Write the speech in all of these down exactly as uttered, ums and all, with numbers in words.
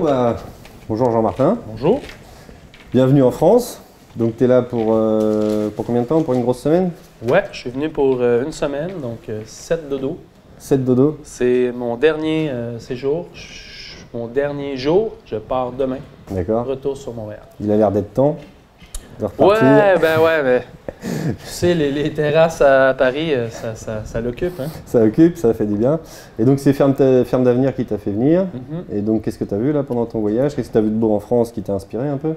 bah, bonjour Jean-Martin. Bonjour. Bienvenue en France. Donc tu es là pour, euh, pour combien de temps? Pour une grosse semaine? Ouais, je suis venu pour euh, une semaine, donc euh, sept dodo. sept dodo? C'est mon dernier euh, séjour, Ch- mon dernier jour. Je pars demain. D'accord. Retour sur Montréal. Il a l'air d'être temps de repartir. Ouais, ben ouais, mais tu sais, les, les terrasses à Paris, euh, ça, ça, ça l'occupe. Hein? Ça occupe, ça fait du bien. Et donc c'est Ferme, Ferme d'Avenir qui t'a fait venir. Mm-hmm. Et donc qu'est-ce que tu as vu là pendant ton voyage? Qu'est-ce que tu as vu de beau en France qui t'a inspiré un peu?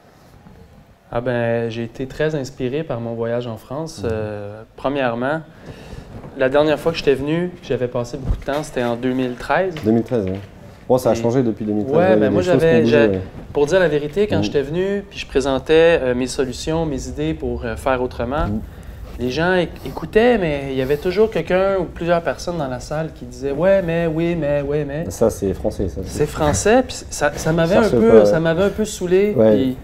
Ah ben, j'ai été très inspiré par mon voyage en France. Euh, premièrement, la dernière fois que j'étais venu, j'avais passé beaucoup de temps, c'était en deux mille treize. deux mille treize, oui. Bon, ça a Et... changé depuis deux mille treize. Ouais, ben moi j'avais, ouais. pour dire la vérité, quand mmh. j'étais venu, puis je présentais euh, mes solutions, mes idées pour euh, faire autrement, mmh. les gens éc écoutaient, mais il y avait toujours quelqu'un ou plusieurs personnes dans la salle qui disaient « ouais, mais, oui, mais, oui, mais ». Ça, c'est français, ça. C'est français, puis ça, ça m'avait un, un peu saoulé. Ouais. Puis,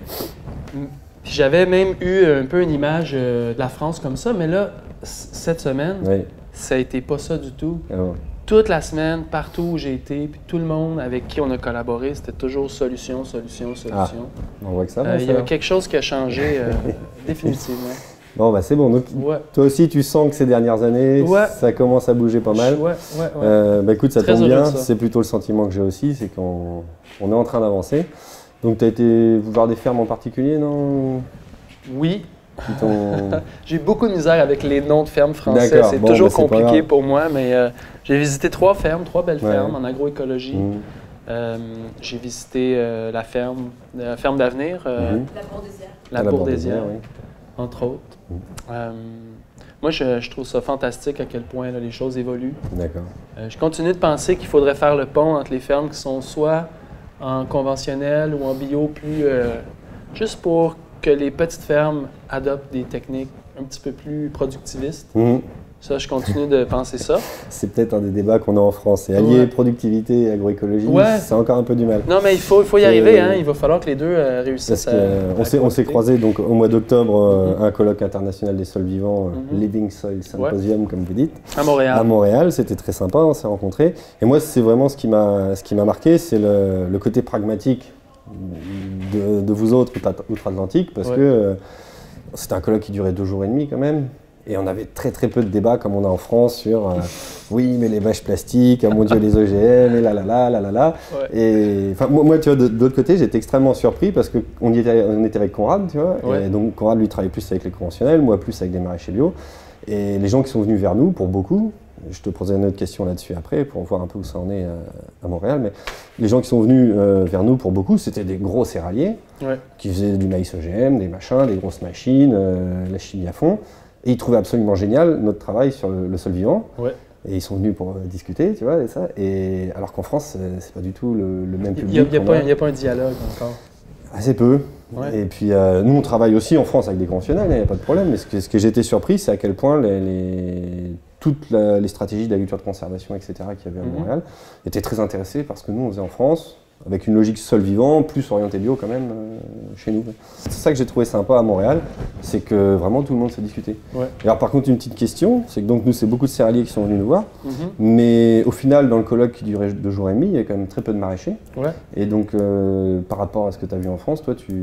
puis j'avais même eu un peu une image euh, de la France comme ça, mais là, cette semaine, ouais. ça a été pas ça du tout. Ah ouais. Toute la semaine, partout où j'ai été, puis tout le monde avec qui on a collaboré, c'était toujours solution, solution, solution. Ah, on voit que ça va. Il euh, y a quelque chose qui a changé euh, définitivement. Bon, bah c'est bon. Donc, ouais. Toi aussi, tu sens que ces dernières années, ouais. ça commence à bouger pas mal. Ouais, ouais, ouais. Euh, bah écoute, ça Très tombe bien. Ça. C'est plutôt le sentiment que j'ai aussi, c'est qu'on on est en train d'avancer. Donc, tu as été voir des fermes en particulier, non? Oui. Ton... j'ai beaucoup de misère avec les noms de fermes français. C'est bon, toujours bah compliqué pour moi, mais euh, j'ai visité trois fermes, trois belles ouais. fermes en agroécologie. Mmh. Euh, j'ai visité euh, la ferme, la ferme d'Avenir, euh, mmh. la Bourdésière, la, la Bourdésière, oui. entre autres. Mmh. Euh, moi, je, je trouve ça fantastique à quel point là, les choses évoluent. D'accord. Euh, je continue de penser qu'il faudrait faire le pont entre les fermes qui sont soit en conventionnel ou en bio, plus euh, juste pour que les petites fermes adoptent des techniques un petit peu plus productivistes. Mmh. Ça, je continue de penser ça. C'est peut-être un des débats qu'on a en France. C'est allier ouais. productivité et agroécologie, ouais. c'est encore un peu du mal. Non, mais il faut, il faut y arriver. Hein. Il va falloir que les deux euh, réussissent. Parce que, à, on s'est croisés donc, au mois d'octobre euh, mmh. un colloque international des sols vivants, mmh. Living Soil Symposium, ouais. comme vous dites. À Montréal. À Montréal, c'était très sympa, on s'est rencontrés. Et moi, c'est vraiment ce qui m'a marqué, c'est le, le côté pragmatique de, de vous autres outre-Atlantique, parce ouais. que euh, c'était un colloque qui durait deux jours et demi quand même. Et on avait très très peu de débats comme on a en France sur euh, oui mais les bâches plastiques, oh mon Dieu les O G M et là là là là là là. Ouais. Et enfin moi, moi tu vois de, de l'autre côté j'étais extrêmement surpris parce que on, y était, on était avec Conrad tu vois ouais. et donc Conrad lui travaille plus avec les conventionnels, moi plus avec des maraîchers bio. Et les gens qui sont venus vers nous pour beaucoup, je te poserai une autre question là-dessus après pour voir un peu où ça en est euh, à Montréal, mais les gens qui sont venus euh, vers nous pour beaucoup c'était des gros céréaliers ouais. qui faisaient du maïs O G M, des machins, des grosses machines, euh, la chimie à fond. Et ils trouvaient absolument génial notre travail sur le, le sol vivant. Ouais. Et ils sont venus pour euh, discuter, tu vois, et ça. Et alors qu'en France, c'est pas du tout le, le même public. Il n'y a, a, a pas un dialogue encore. Assez peu. Ouais. Et puis euh, nous, on travaille aussi en France avec des conventionnels, il n'y a pas de problème. Mais ce que, ce que j'ai été surpris, c'est à quel point les, les, toutes la, les stratégies d'agriculture de conservation, et cetera, qu'il y avait à mm-hmm. Montréal, étaient très intéressées par ce que nous, on faisait en France, avec une logique sol vivant, plus orientée bio quand même, euh, chez nous. C'est ça que j'ai trouvé sympa à Montréal, c'est que vraiment tout le monde s'est discuté. Ouais. Et alors par contre, une petite question, c'est que donc nous, c'est beaucoup de céréaliers qui sont venus nous voir, mm-hmm. mais au final, dans le colloque qui durait deux jours et demi, il y a quand même très peu de maraîchers. Ouais. Et donc, euh, par rapport à ce que tu as vu en France, toi, tu...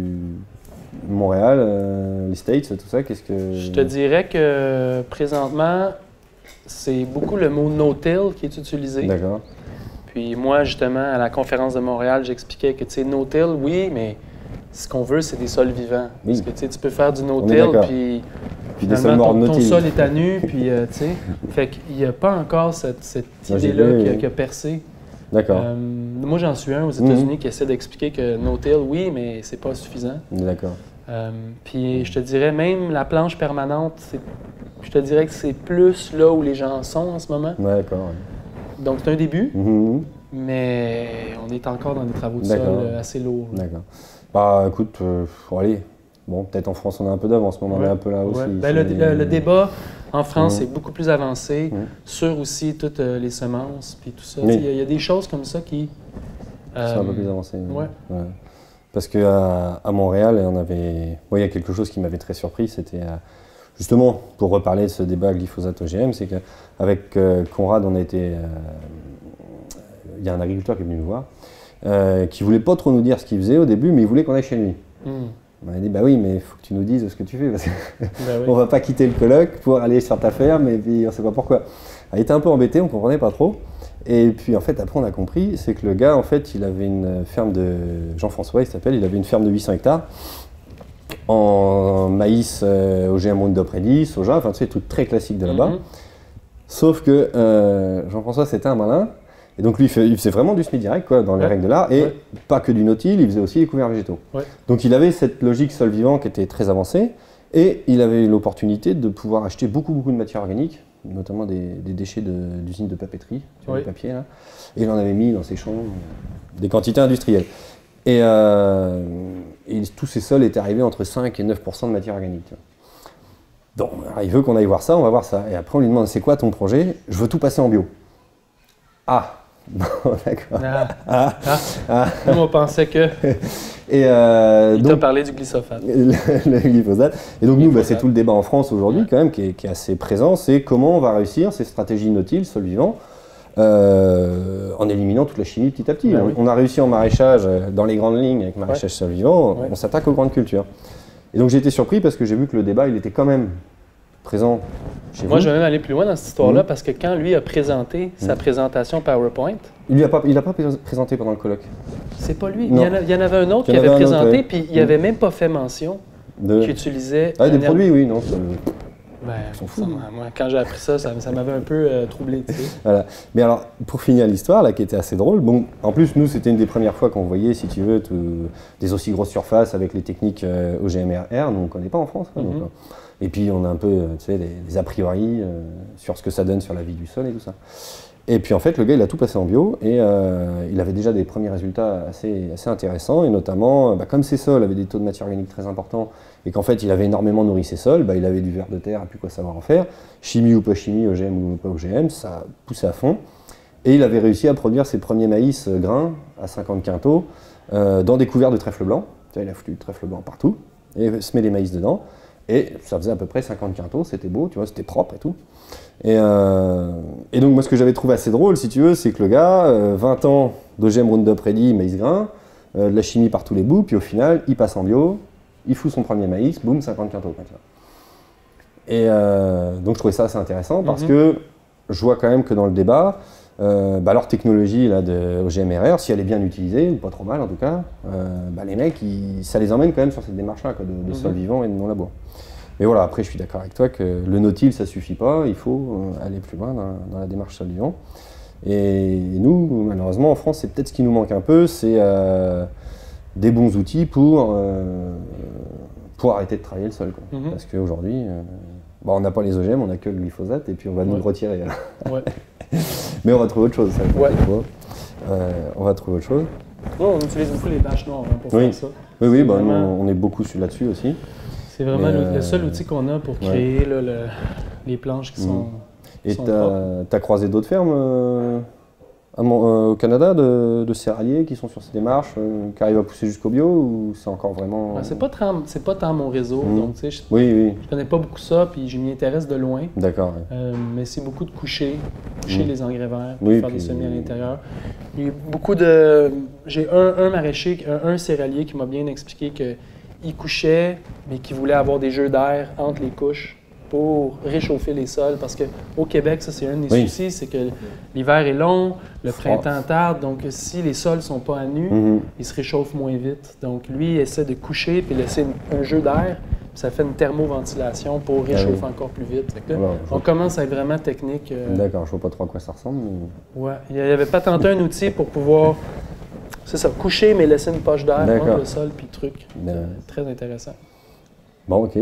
Montréal, euh, les States, tout ça, qu'est-ce que... Je te dirais que présentement, c'est beaucoup le mot « no-till » qui est utilisé. D'accord. Puis moi, justement, à la conférence de Montréal, j'expliquais que, tu sais, no-till, oui, mais ce qu'on veut, c'est des sols vivants. Oui. Parce que, tu sais, tu peux faire du no-till, puis, puis finalement, ton, ton sol est à nu, puis, euh, tu sais, fait qu'il n'y a pas encore cette, cette idée-là qui, oui. qui a percé. D'accord. Euh, moi, j'en suis un aux États-Unis mm-hmm. qui essaie d'expliquer que no-till, oui, mais c'est pas suffisant. D'accord. Euh, puis je te dirais, même la planche permanente, je te dirais que c'est plus là où les gens sont en ce moment. D'accord. Ouais. Donc, c'est un début, mmh. mais on est encore dans des travaux de sol assez lourds. D'accord. Bah, écoute, euh, allez, bon, peut-être en France, on a un peu d'avance, mais on en ouais. est un peu là ouais. aussi. Ben, le, le, le débat en France mmh. est beaucoup plus avancé, mmh. sur aussi toutes euh, les semences, puis tout ça. Il y, y a des choses comme ça qui... Euh, c'est un peu plus avancé. Ouais. ouais. Parce qu'à à Montréal, on avait... ouais, il y a quelque chose qui m'avait très surpris, c'était... Euh, justement, pour reparler de ce débat glyphosate O G M, c'est qu'avec euh, Conrad, on a été... Euh, il y a un agriculteur qui est venu nous voir euh, qui voulait pas trop nous dire ce qu'il faisait au début, mais il voulait qu'on aille chez lui. Mm. On a dit, bah oui, mais il faut que tu nous dises ce que tu fais, parce qu'on bah oui. va pas quitter le colloque pour aller sur ta ferme, et puis on sait pas pourquoi. Il était un peu embêté, on comprenait pas trop. Et puis en fait, après on a compris, c'est que le gars, en fait, il avait une ferme de... Jean-François, il s'appelle, il avait une ferme de huit cents hectares, en maïs, euh, O G M Roundup Ready, soja, enfin tu sais, tout très classique de là-bas. Mm-hmm. Sauf que euh, Jean-François, c'était un malin, et donc lui, il, fait, il faisait vraiment du semis direct, quoi, dans les ouais. règles de l'art, et ouais. pas que du no-till, il faisait aussi les couverts végétaux. Ouais. Donc il avait cette logique sol vivant qui était très avancée, et il avait l'opportunité de pouvoir acheter beaucoup, beaucoup de matière organique, notamment des, des déchets d'usines de, de papeterie, sur oui. le papier, là. Et il en avait mis dans ses champs des quantités industrielles. Et, euh, et tous ces sols étaient arrivés entre cinq et neuf pour cent de matière organique. Tu vois. Donc, alors, il veut qu'on aille voir ça, on va voir ça. Et après, on lui demande, c'est quoi ton projet? Je veux tout passer en bio. Ah, bon, d'accord. Ah, ah, ah. ah. Nous, on pensait que... Et euh, il t'a parlé du glyphosate. Le, le glyphosate. Et donc, nous, bah, c'est tout le débat en France aujourd'hui, ouais. quand même, qui est, qui est assez présent, c'est comment on va réussir ces stratégies no-till, sol vivant, euh, en éliminant toute la chimie petit à petit. Ben on, oui. on a réussi en maraîchage, dans les grandes lignes, avec maraîchage ouais. sol vivant, ouais. on s'attaque aux grandes cultures. Et donc, j'ai été surpris parce que j'ai vu que le débat, il était quand même présent chez Moi, vous. je vais même aller plus loin dans cette histoire-là, mmh. parce que quand lui a présenté mmh. sa présentation PowerPoint... Il n'a pas, il a pas présenté pendant le colloque. C'est pas lui. Il y, en a, il y en avait un autre qui avait, avait présenté, autre, ouais. puis il n'avait mmh. même pas fait mention de... qu'il utilisait... Ah, des produits, oui, non. Ben, ils sont fous. Ça, moi, quand j'ai appris ça, ça, ça m'avait un peu euh, troublé. Tu sais. Voilà. Mais alors, pour finir l'histoire, là, qui était assez drôle, bon, en plus, nous, c'était une des premières fois qu'on voyait, si tu veux, tout, des aussi grosses surfaces avec les techniques euh, O G M R, nous, on ne connaît pas en France. Hein, mm-hmm. donc, et puis, on a un peu, tu sais, des, des a priori euh, sur ce que ça donne sur la vie du sol et tout ça. Et puis, en fait, le gars, il a tout passé en bio et euh, il avait déjà des premiers résultats assez, assez intéressants. Et notamment, bah, comme ces sols avaient des taux de matière organique très importants et qu'en fait, il avait énormément nourri ses sols, bah, il avait du ver de terre, et plus quoi savoir en faire. Chimie ou pas chimie, O G M ou pas O G M, ça poussait à fond. Et il avait réussi à produire ses premiers maïs grains à cinquante quintaux euh, dans des couverts de trèfle blanc. Tu vois, il a foutu du trèfle blanc partout et semé les maïs dedans. Et ça faisait à peu près cinquante quintaux, c'était beau, tu vois, c'était propre et tout. Et, euh, et donc moi ce que j'avais trouvé assez drôle, si tu veux, c'est que le gars, euh, vingt ans d'O G M Roundup Ready, maïs grain, euh, de la chimie par tous les bouts, puis au final, il passe en bio, il fout son premier maïs, boum, cinquante quintaux. Quoi, tu vois. Et euh, donc je trouvais ça assez intéressant parce mm-hmm. que je vois quand même que dans le débat, euh, bah, leur technologie là, de O G M R R, si elle est bien utilisée, ou pas trop mal en tout cas, euh, bah, les mecs, ils, ça les emmène quand même sur cette démarche-là quoi, de, de mm-hmm. sol vivant et de non-labour. Mais voilà, après je suis d'accord avec toi que le no-till ça suffit pas, il faut aller plus loin dans, dans la démarche sol vivant. Et nous, malheureusement en France, c'est peut-être ce qui nous manque un peu, c'est euh, des bons outils pour, euh, pour arrêter de travailler le sol. Quoi. Mm-hmm. Parce qu'aujourd'hui, euh, bah, on n'a pas les O G M, on n'a que le glyphosate et puis on va ouais. nous le retirer. Ouais. Mais on va trouver autre chose. Ça, ouais. euh, on va trouver autre chose. Ouais, on utilise beaucoup les bâches noires hein, pour oui. faire ça. Oui, oui, bah, vraiment... on est beaucoup là-dessus aussi. C'est vraiment le, euh, le seul outil qu'on a pour créer ouais. là, le, les planches qui mmh. sont. Et tu as croisé d'autres fermes euh, à, euh, au Canada de, de céréaliers qui sont sur ces démarches, euh, qui arrivent à pousser jusqu'au bio ou c'est encore vraiment. Ben, c'est pas, pas tant mon réseau, mmh. donc tu sais, je, oui, oui. je connais pas beaucoup ça, puis je m'y intéresse de loin. D'accord. Ouais. Euh, mais c'est beaucoup de coucher, coucher mmh. les engrais verts, pour oui, faire puis... des semis à l'intérieur. Il y a beaucoup de. J'ai un, un maraîcher, un, un céréalier qui m'a bien expliqué que. Il couchait, mais qui voulait avoir des jeux d'air entre les couches pour réchauffer les sols. Parce qu'au Québec, ça c'est un des oui. soucis, c'est que l'hiver est long, le printemps tarde, donc si les sols ne sont pas à nu, mm-hmm. ils se réchauffent moins vite. Donc lui, il essaie de coucher puis laisser un jeu d'air, puis ça fait une thermoventilation pour réchauffer ah oui. encore plus vite. Là, voilà, on commence à être vraiment technique. Euh... D'accord, je ne vois pas trop à quoi ça ressemble. Mais... Ouais, il avait patenté un outil pour pouvoir... C'est ça, coucher, mais laisser une poche d'air entre le sol puis le truc. Ben... Très intéressant. Bon, OK.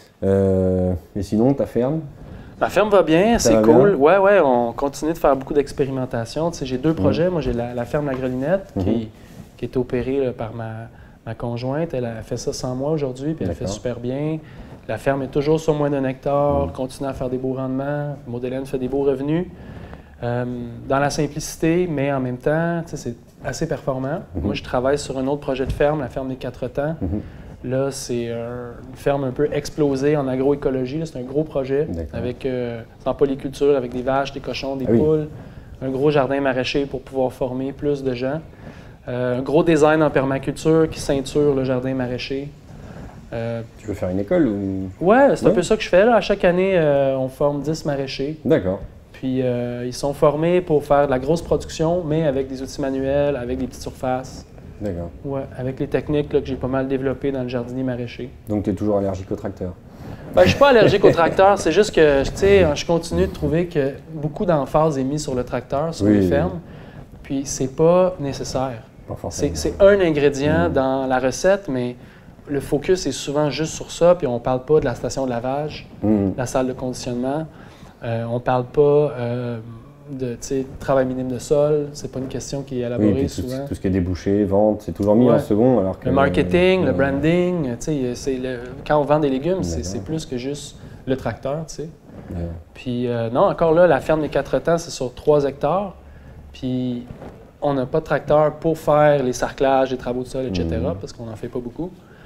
Euh, et sinon, ta ferme? Ma ferme va bien, c'est cool. Bien? Ouais, ouais, on continue de faire beaucoup d'expérimentation. Tu sais, j'ai deux projets. Mmh. Moi, j'ai la, la ferme La Grelinette mmh. qui, qui est opérée là, par ma, ma conjointe. Elle a fait ça sans moi aujourd'hui, puis elle fait super bien. La ferme est toujours sur moins d'un hectare, mmh. continue à faire des beaux rendements. Maud Hélène fait des beaux revenus. Euh, dans la simplicité, mais en même temps, tu sais, c'est assez performant. Mm-hmm. Moi, je travaille sur un autre projet de ferme, la ferme des Quatre Temps. Mm-hmm. Là, c'est euh, une ferme un peu explosée en agroécologie. C'est un gros projet avec euh, en polyculture, avec des vaches, des cochons, des ah, poules. Oui. Un gros jardin maraîcher pour pouvoir former plus de gens. Euh, un gros design en permaculture qui ceinture le jardin maraîcher. Euh, tu veux faire une école ou... Ouais, c'est ouais. un peu ça que je fais. Là. À chaque année, euh, on forme dix maraîchers. D'accord. Puis euh, ils sont formés pour faire de la grosse production, mais avec des outils manuels, avec des petites surfaces. D'accord. Ouais, avec les techniques là, que j'ai pas mal développées dans le jardinier maraîcher. Donc tu es toujours allergique au tracteur? Ben, je suis pas allergique au tracteur, c'est juste que je continue de trouver que beaucoup d'emphase est mise sur le tracteur, sur oui, les fermes, puis c'est pas nécessaire. C'est un ingrédient mmh. dans la recette, mais le focus est souvent juste sur ça, puis on parle pas de la station de lavage, mmh. la salle de conditionnement, euh, on parle pas euh, de travail minime de sol, c'est pas une question qui est élaborée oui, tout, souvent. Tout ce qui est débouché, vente, c'est toujours mis ouais. en second. Alors que le marketing, euh, le branding, le, quand on vend des légumes, c'est plus que juste le tracteur, tu sais. Ouais. Puis euh, non, encore là, la ferme des quatre temps, c'est sur trois hectares, puis on n'a pas de tracteur pour faire les sarclages, les travaux de sol, et cetera, mmh. parce qu'on n'en fait pas beaucoup.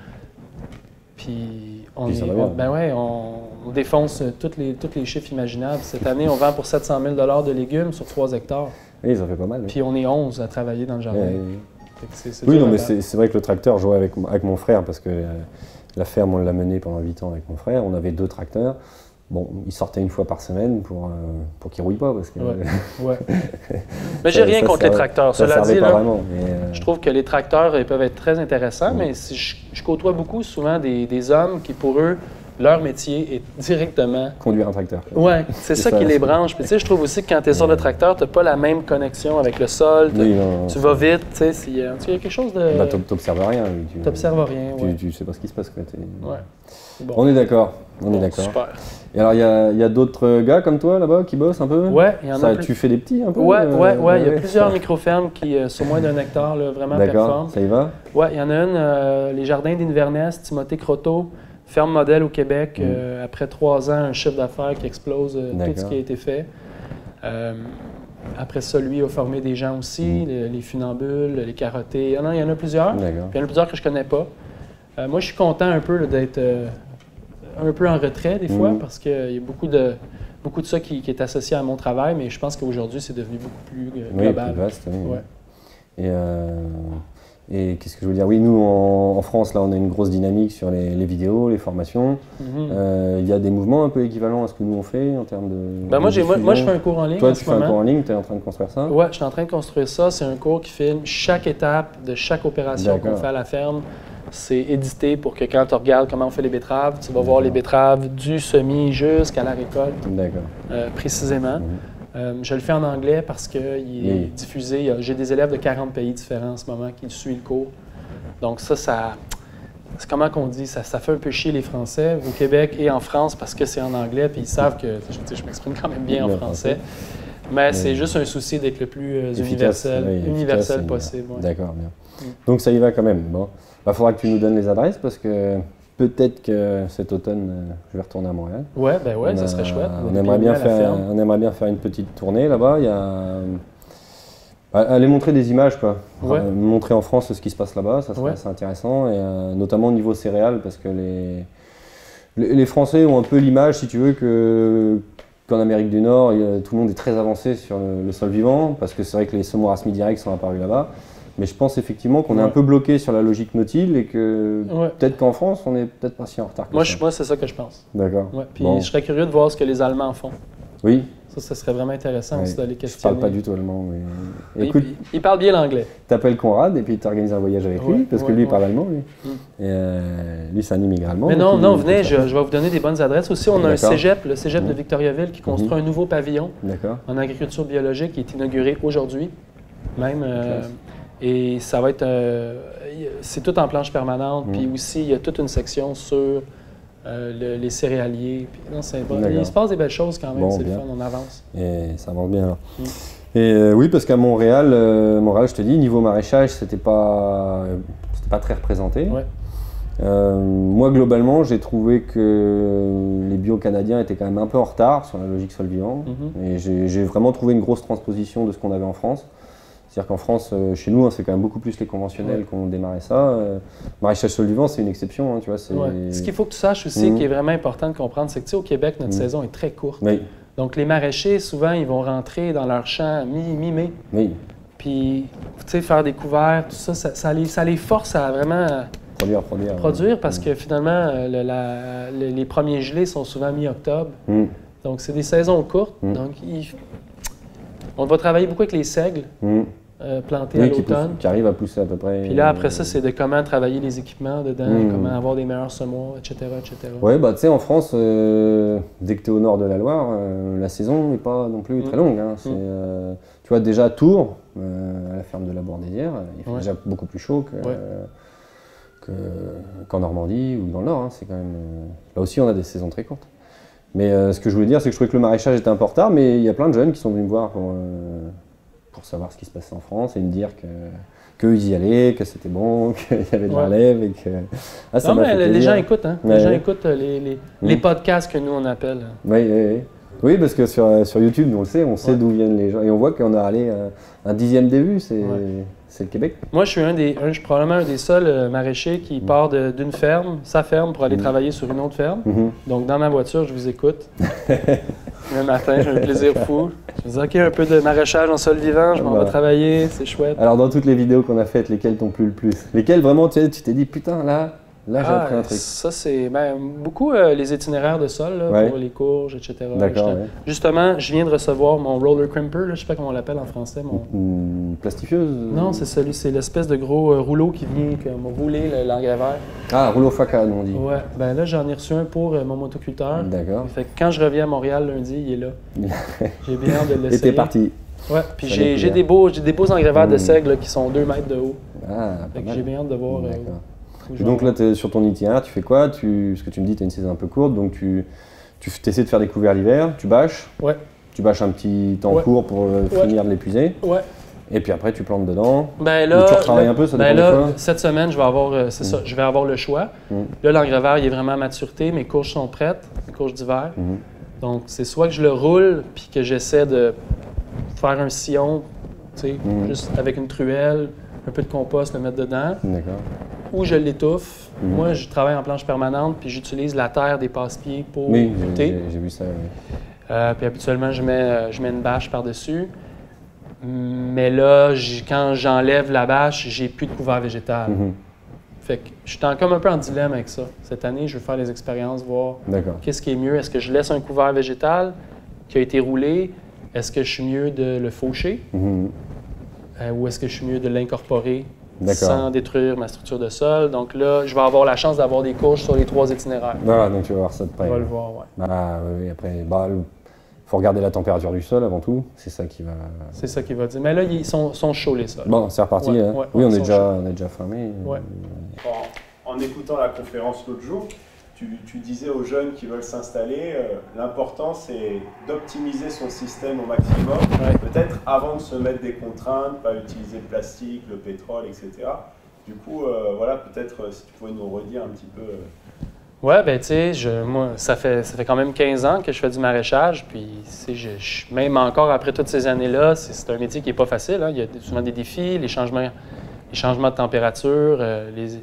Puis on, Puis est, on, ben ouais, on, on défonce tous les, tous les chiffres imaginables. Cette année, on vend pour sept cent mille dollars de légumes sur trois hectares. Oui, ça fait pas mal. Oui. Puis on est onze à travailler dans le jardin. Oui, c est, c est oui non, mais c'est vrai que le tracteur, je jouais avec, avec mon frère parce que euh, la ferme, on l'a menée pendant huit ans avec mon frère. On avait deux tracteurs. Bon, il sortait une fois par semaine pour, euh, pour qu'il ne rouille pas. Parce que, ouais. ouais. Mais j'ai rien ça, contre ça, les tracteurs. Ça Cela dit, pas là, vraiment, mais euh... je trouve que les tracteurs ils peuvent être très intéressants, mmh. mais si je, je côtoie beaucoup souvent des, des hommes qui, pour eux, leur métier est directement... Conduire un tracteur. Oui, c'est ça, ça qui les branche. Puis tu sais, je trouve aussi que quand tu es sur le tracteur, tu n'as pas la même connexion avec le sol. Oui, non, non, tu vas vite, tu sais, il y a quelque chose de... Bah, tu n'observes rien. Tu n'observes rien, oui. Ouais. Tu ne sais pas ce qui se passe. Quoi. Ouais. Bon. On est d'accord. On bon, est d'accord. Super. Et alors, il y a, y a d'autres gars comme toi là-bas qui bossent un peu? Ouais, il y en ça, a. Tu fais des petits un peu? Ouais, euh, ouais, ouais. Il y a ouais. plusieurs micro-fermes qui, euh, sur moins d'un hectare, là, vraiment performent. D'accord, ça y va? Ouais, il y en a une, euh, les jardins d'Inverness, Timothée Croteau, ferme modèle au Québec. Mm. Euh, après trois ans, un chiffre d'affaires qui explose euh, tout ce qui a été fait. Euh, après ça, lui a formé des gens aussi, mm. les, les funambules, les carottés. Il y en a, il y en a plusieurs. Puis il y en a plusieurs que je connais pas. Euh, moi, je suis content un peu d'être euh, un peu en retrait des fois, mmh. parce qu'il y a beaucoup de, beaucoup de ça qui, qui est associé à mon travail, mais je pense qu'aujourd'hui, c'est devenu beaucoup plus euh, global. Oui, plus vaste. Oui. Ouais. Et, euh, et qu'est-ce que je veux dire? Oui, nous, en, en France, là, on a une grosse dynamique sur les, les vidéos, les formations. Il mmh. euh, y a des mouvements un peu équivalents à ce que nous, on fait en termes de, ben de moi, moi, moi, je fais un cours en ligne. Toi, en tu ce fais moment. un cours en ligne, tu es en train de construire ça? Oui, je suis en train de construire ça. C'est un cours qui filme chaque étape de chaque opération qu'on fait à la ferme. C'est édité pour que quand tu regardes comment on fait les betteraves, tu vas voir les betteraves du semis jusqu'à la récolte. D'accord. Euh, précisément. Mmh. Euh, je le fais en anglais parce qu'il est oui. diffusé. J'ai des élèves de quarante pays différents en ce moment qui suivent le cours. Donc ça, ça c'est comment qu'on dit, ça, ça fait un peu chier les Français au Québec et en France parce que c'est en anglais, puis ils savent que je, je m'exprime quand même bien en français. Mais oui. c'est juste un souci d'être le plus euh, efficace, universel, oui, universel possible. Ouais. D'accord, bien. Mmh. Donc ça y va quand même. Bon. Il bah, faudra que tu nous donnes les adresses parce que peut-être que cet automne, euh, je vais retourner à Montréal. Ouais, ben ouais, on ça a, serait chouette. On aimerait, bien faire, on aimerait bien faire une petite tournée là-bas. Il y a, aller montrer des images, quoi. Ouais. Euh, montrer en France ce qui se passe là-bas, ça serait ouais. assez intéressant. Et, euh, notamment au niveau céréales, parce que les, les, les Français ont un peu l'image, si tu veux, que qu'en Amérique du Nord, il, tout le monde est très avancé sur le, le sol vivant, parce que c'est vrai que les semoirs à semi-direct sont apparus là-bas. Mais je pense effectivement qu'on est ouais. un peu bloqué sur la logique nautile et que ouais. peut-être qu'en France, on n'est peut-être pas si en retard que moi, ça. Je, moi, c'est ça que je pense. D'accord. Ouais. Puis bon. je serais curieux de voir ce que les Allemands font. Oui. Ça, ça serait vraiment intéressant ouais. aussi d'aller questionner. Je parle pas du tout allemand. Mais... Écoute, il, il parle bien l'anglais. Tu appelles Conrad et puis tu organises un voyage avec ouais. lui, parce ouais. que lui, il ouais. parle allemand. Lui, mm. et euh, lui c'est un immigrant allemand. Mais non, il, non, venez, je, je vais vous donner des bonnes adresses. Aussi, on a un cégep, le cégep mm. de Victoriaville, qui construit mm. un nouveau pavillon en agriculture biologique qui est inauguré aujourd'hui. Même. Euh, Et ça va être, euh, c'est tout en planche permanente, mmh. puis aussi il y a toute une section sur euh, le, les céréaliers. Puis, non, c'est bon. Il se passe des belles choses quand même, bon, c'est le fun, on avance. Et ça avance bien alors. Mmh. Et euh, oui, parce qu'à Montréal, euh, Montréal, je te dis, niveau maraîchage, c'était pas, c'était pas très représenté. Ouais. Euh, moi, globalement, j'ai trouvé que les bio-canadiens étaient quand même un peu en retard sur la logique sol vivant. Mmh. Et j'ai, j'ai vraiment trouvé une grosse transposition de ce qu'on avait en France. C'est-à-dire qu'en France, euh, chez nous, hein, c'est quand même beaucoup plus les conventionnels ouais. qui ont démarré ça. Euh, maraîchage sol vivant, c'est une exception. Hein, tu vois, c'est... Ouais. Ce qu'il faut que tu saches aussi, mmh. qui est vraiment important de comprendre, c'est que tu sais, au Québec, notre mmh. saison est très courte. Oui. Donc, les maraîchers, souvent, ils vont rentrer dans leur champ mi- mi-mai. Oui. Puis, tu sais, faire des couverts, tout ça, ça, ça, les, ça les force à vraiment produire, produire, produire parce mmh. que finalement, le, la, le, les premiers gelés sont souvent mi-octobre. Mmh. Donc, c'est des saisons courtes. Mmh. Donc, il, on va travailler beaucoup avec les seigles mmh. euh, plantés oui, à l'automne. Qui, qui arrivent à pousser à peu près. Puis là, après ça, c'est de comment travailler les équipements dedans, mmh. comment avoir des meilleurs semoirs, et cetera, et cetera. Oui, bah, tu sais, en France, euh, dès que tu es au nord de la Loire, euh, la saison n'est pas non plus mmh. très longue. Hein. C'est, mmh. euh, tu vois, déjà à Tours, euh, à la ferme de la Bourdésière, il fait ouais. déjà beaucoup plus chaud que, ouais. euh, que, qu'en Normandie ou dans le nord. Hein. C'est quand même, euh, là aussi, on a des saisons très courtes. Mais euh, ce que je voulais dire, c'est que je trouvais que le maraîchage était un peu en retard, mais il y a plein de jeunes qui sont venus me voir pour, euh, pour savoir ce qui se passait en France et me dire que qu'eux y allaient, que c'était bon, qu'il y avait de ouais. la relève et que... Ah, ça non, mais les plaisir. gens écoutent, hein. Ouais. Les gens écoutent les, les, mmh. les podcasts que nous, on appelle. Oui, oui, oui. Oui, parce que sur, sur YouTube, on le sait, on sait ouais. d'où viennent les gens. Et on voit qu'on a allé un, un dixième des vues, c'est, ouais. c'est le Québec. Moi, je suis, un des, un, je suis probablement un des seuls euh, maraîchers qui mmh. part de, d'une ferme, sa ferme, pour aller mmh. travailler sur une autre ferme. Mmh. Donc, dans ma voiture, je vous écoute. Le matin, j'ai un plaisir fou. Je me dis, OK, un peu de maraîchage en sol vivant, je m'en bah. vais travailler, c'est chouette. Alors, dans toutes les vidéos qu'on a faites, lesquelles t'ont plu le plus? Lesquelles vraiment, tu, tu t'es dit, putain, là... Là, j'ai ah, appris un truc. Ça, c'est ben, beaucoup euh, les itinéraires de sol là, ouais. pour les courges, et cetera. D'accord, ouais. Justement, je viens de recevoir mon roller crimper, là, je ne sais pas comment on l'appelle en français. Mon... Une plastifieuse? Non, c'est celui, c'est l'espèce de gros euh, rouleau qui vient comme rouler le, l'engrais. Ah, rouleau Faka, on dit. Ouais, ben là, j'en ai reçu un pour euh, mon motoculteur. D'accord. Fait que quand je reviens à Montréal lundi, il est là. J'ai bien hâte de l'essayer. Et t'es parti? Ouais, puis j'ai, j'ai, des beaux, j'ai des beaux engrais mmh. de seigle là, qui sont deux mètres de haut. Ah, fait que j'ai bien hâte de voir. Euh, Et donc là, es sur ton itinéraire, tu fais quoi? tu, Ce que tu me dis, tu as une saison un peu courte, donc tu, tu essaies de faire des couverts l'hiver, tu bâches, ouais. tu bâches un petit temps ouais. court pour euh, ouais. finir de l'épuiser, ouais. et puis après tu plantes dedans. Ben là, tu retravailles un peu, ça ben dépend là, de quoi? Cette semaine, je vais avoir, euh, c'est mmh. ça, je vais avoir le choix. Mmh. Là, l'engrais vert, il est vraiment à maturité, mes courges sont prêtes, mes courges d'hiver. Mmh. Donc c'est soit que je le roule, puis que j'essaie de faire un sillon, tu sais, mmh. juste avec une truelle, un peu de compost, le mettre dedans. D'accord. Ou je l'étouffe. Mmh. Moi, je travaille en planche permanente, puis j'utilise la terre des passe-pieds pour oui, buter. J'ai, j'ai vu ça. Oui. Euh, puis habituellement, je mets, je mets une bâche par-dessus. Mais là, quand j'enlève la bâche, j'ai plus de couvert végétal. Mmh. Fait que je suis comme un peu en dilemme avec ça. Cette année, je veux faire des expériences, voir D'accord. qu'est-ce qui est mieux. Est-ce que je laisse un couvert végétal qui a été roulé? Est-ce que je suis mieux de le faucher? Mmh. Euh, ou est-ce que je suis mieux de l'incorporer? D'accord. Sans détruire ma structure de sol. Donc là, je vais avoir la chance d'avoir des courges sur les trois itinéraires. Voilà, donc tu vas voir ça de près. On va le voir, oui. Ah oui, après, bah, il faut regarder la température du sol avant tout. C'est ça qui va... C'est ça qui va dire. Mais là, ils sont, sont chauds, les sols. Bon, c'est reparti. Ouais, hein. ouais, oui, ouais, on, est déjà, on est déjà fermé. Ouais. En, en écoutant la conférence l'autre jour, Tu, tu disais aux jeunes qui veulent s'installer, euh, l'important c'est d'optimiser son système au maximum, ouais. peut-être avant de se mettre des contraintes, pas utiliser le plastique, le pétrole, et cetera. Du coup, euh, voilà, peut-être euh, si tu pouvais nous redire un petit peu. Euh... Ouais, ben tu sais, je, moi, ça fait, ça fait quand même quinze ans que je fais du maraîchage, puis je, je, même encore après toutes ces années-là, c'est, c'est un métier qui n'est pas facile, hein. Il y a souvent des défis, les changements, les changements de température, euh, les...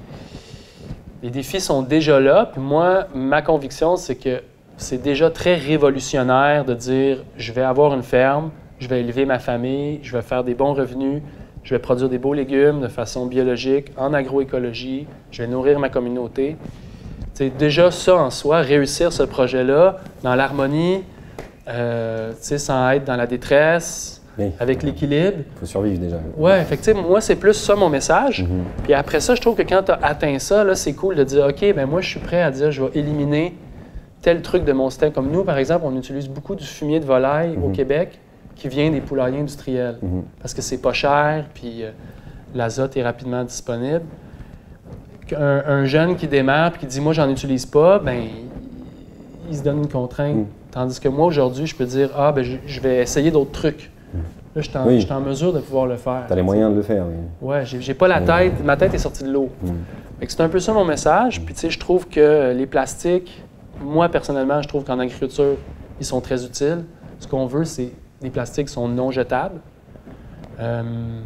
Les défis sont déjà là, puis moi, ma conviction, c'est que c'est déjà très révolutionnaire de dire « je vais avoir une ferme, je vais élever ma famille, je vais faire des bons revenus, je vais produire des beaux légumes de façon biologique, en agroécologie, je vais nourrir ma communauté. » C'est déjà ça en soi, réussir ce projet-là dans l'harmonie, euh, sans être dans la détresse, oui. avec l'équilibre. Il faut survivre déjà. Oui, effectivement, moi, c'est plus ça mon message. Mm-hmm. Puis après ça, je trouve que quand tu as atteint ça, là, c'est cool de dire, OK, ben moi, je suis prêt à dire, je vais éliminer tel truc de mon système. Comme nous, par exemple, on utilise beaucoup du fumier de volaille mm-hmm. au Québec qui vient des poulaillers industriels mm-hmm. parce que c'est pas cher, puis euh, l'azote est rapidement disponible. Un, un jeune qui démarre et qui dit, moi, j'en utilise pas, ben il, il se donne une contrainte. Mm. Tandis que moi, aujourd'hui, je peux dire, ah, ben je, je vais essayer d'autres trucs. Là, je suis en, oui. en mesure de pouvoir le faire. Tu as les moyens de le faire. Oui, ouais, j'ai, j'ai pas la tête, oui. ma tête est sortie de l'eau. Mm. Fait que c'est un peu ça mon message. Puis tu sais, je trouve que les plastiques, moi personnellement, je trouve qu'en agriculture, ils sont très utiles. Ce qu'on veut, c'est des plastiques qui sont non jetables. Euh,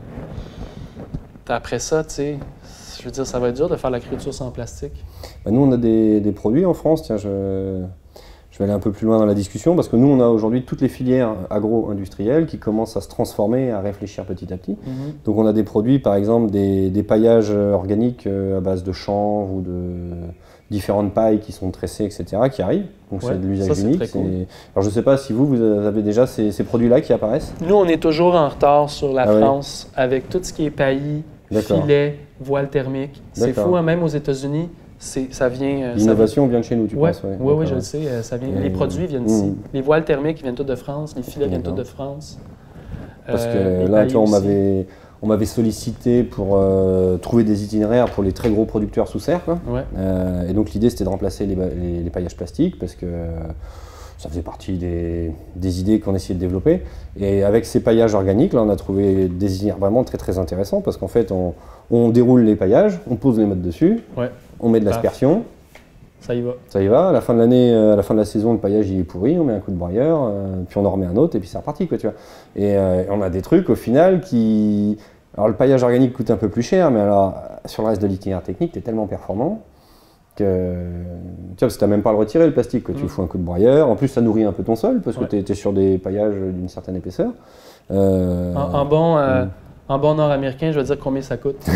après ça, tu sais, je veux dire, ça va être dur de faire l'agriculture sans plastique. Ben, nous, on a des, des produits en France. Tiens, je... je vais aller un peu plus loin dans la discussion parce que nous, on a aujourd'hui toutes les filières agro-industrielles qui commencent à se transformer, à réfléchir petit à petit. Mm-hmm. Donc on a des produits, par exemple, des, des paillages organiques à base de chanvre ou de différentes pailles qui sont tressées, et cetera, qui arrivent. Donc ouais, c'est de l'usage unique. Cool. Alors je ne sais pas si vous, vous avez déjà ces, ces produits-là qui apparaissent. Nous, on est toujours en retard sur la ah, France oui. avec tout ce qui est paillis, filets, voile thermique. C'est fou, hein, même aux États-Unis. Ça vient. L'innovation vient de chez nous, tu ouais, penses? Oui, oui, je le sais. Ça vient, les produits viennent d'ici. Mmh. Les voiles thermiques viennent tous de France, les filets viennent tous de France. Parce que euh, là, tu vois, on m'avait. On m'avait sollicité pour euh, trouver des itinéraires pour les très gros producteurs sous serre. Quoi. Ouais. Euh, et donc l'idée c'était de remplacer les, les, les paillages plastiques parce que euh, ça faisait partie des, des idées qu'on essayait de développer. Et avec ces paillages organiques, là, on a trouvé des itinéraires vraiment très très intéressants parce qu'en fait on, on déroule les paillages, on pose les mottes dessus, ouais. on met de l'aspersion. Ça y va. Ça y va. À la fin de l'année, à la fin de la saison, le paillage il est pourri, on met un coup de broyeur, euh, puis on en remet un autre et puis c'est reparti, quoi, tu vois. Et euh, on a des trucs au final qui... Alors le paillage organique coûte un peu plus cher, mais alors sur le reste de l'itinéraire technique, tu es tellement performant que tu vois, parce que tu n'as même pas à le retirer le plastique, que mmh. tu fous un coup de broyeur. En plus, ça nourrit un peu ton sol parce que ouais. tu es sur des paillages d'une certaine épaisseur. Euh... En, en bon. Euh... Mmh. En bon nord-américain, je veux dire combien ça coûte.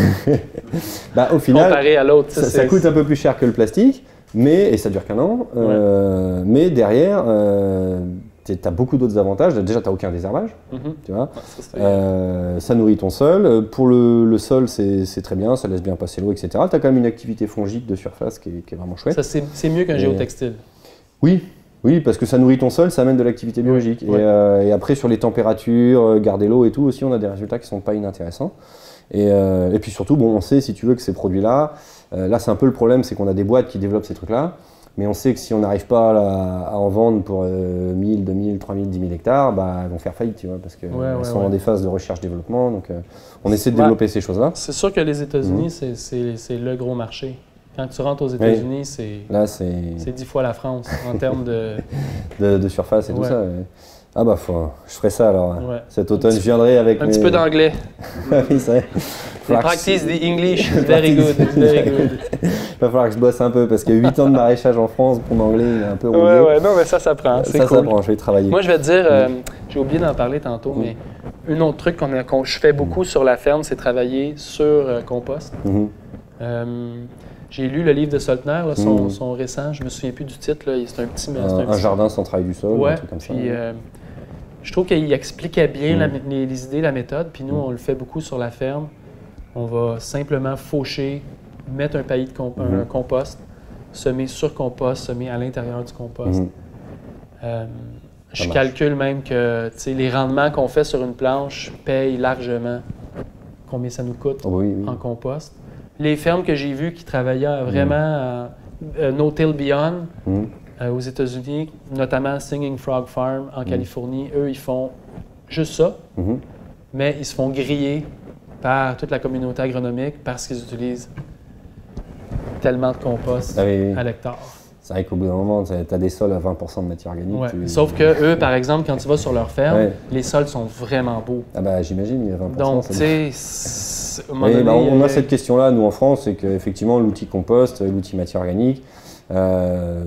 Bah, au final, comparé à l'autre, ça, ça coûte un peu plus cher que le plastique, mais, et ça dure qu'un an, euh, ouais. mais derrière, euh, tu as beaucoup d'autres avantages. Déjà, tu n'as aucun désherbage, mm-hmm. tu vois. Ouais, ça, euh, ça nourrit ton sol. Pour le, le sol, c'est très bien, ça laisse bien passer l'eau, et cetera. Tu as quand même une activité fongique de surface qui est, qui est vraiment chouette. C'est mieux qu'un et... géotextile. Oui. Oui, parce que ça nourrit ton sol, ça amène de l'activité biologique. Ouais. Et, euh, et après, sur les températures, garder l'eau et tout, aussi, on a des résultats qui ne sont pas inintéressants. Et, euh, et puis surtout, bon, on sait, si tu veux, que ces produits-là, euh, là, c'est un peu le problème, c'est qu'on a des boîtes qui développent ces trucs-là, mais on sait que si on n'arrive pas à, à en vendre pour euh, mille, deux mille, trois mille, dix mille hectares, bah, elles vont faire faillite, tu vois, parce qu'elles ouais, ouais, sont ouais. dans des phases de recherche-développement. Donc, euh, on essaie de bah, développer ces choses-là. C'est sûr que les États-Unis, mmh. c'est le gros marché. Quand tu rentres aux États-Unis, oui. c'est dix fois la France en termes de... de... de surface et ouais. tout ça. Ouais. Ah bah, faut... je ferai ça alors. Ouais. Cet automne, je viendrai avec Un mes... petit peu d'anglais. Oui, c'est vrai. Practice the English, very good, very good. Il va falloir que je bosse un peu parce qu'il y a huit ans de maraîchage en France, mon anglais il est un peu roulé. Ouais, ouais, non, mais ça, ça prend. Ça, cool. ça prend, je vais y travailler. Moi, je vais te dire, euh, j'ai oublié d'en parler tantôt, mm. mais un autre truc qu'on qu je fais beaucoup mm. sur la ferme, c'est travailler sur euh, compost. Mm-hmm. euh, J'ai lu le livre de Soltner, là, son, mmh. son récent, je me souviens plus du titre, c'est un petit... Un, un, un petit... jardin sans travail du sol, ouais, un truc comme puis, ça. Euh, je trouve qu'il expliquait bien mmh. la, les, les idées, la méthode, puis nous, mmh. on le fait beaucoup sur la ferme. On va simplement faucher, mettre un paillis de comp mmh. un compost, semer sur compost, semer à l'intérieur du compost. Mmh. Euh, je marche. calcule même que les rendements qu'on fait sur une planche payent largement combien ça nous coûte oh, oui, oui. en compost. Les fermes que j'ai vues qui travaillaient vraiment à euh, No Till Beyond mm. euh, aux États-Unis, notamment Singing Frog Farm en mm. Californie, eux, ils font juste ça, mm-hmm. mais ils se font griller par toute la communauté agronomique parce qu'ils utilisent tellement de compost ah, oui, oui. à l'hectare. C'est vrai qu'au bout d'un moment, tu as des sols à vingt pour cent de matière organique. Ouais. Tu... Sauf que eux, par exemple, quand tu vas sur leur ferme, ouais. les sols sont vraiment beaux. Ah bah j'imagine, il y a vingt pour cent. Donc, tu sais, oui, bah, on a cette question-là, nous, en France, c'est qu'effectivement, l'outil compost, l'outil matière organique, euh,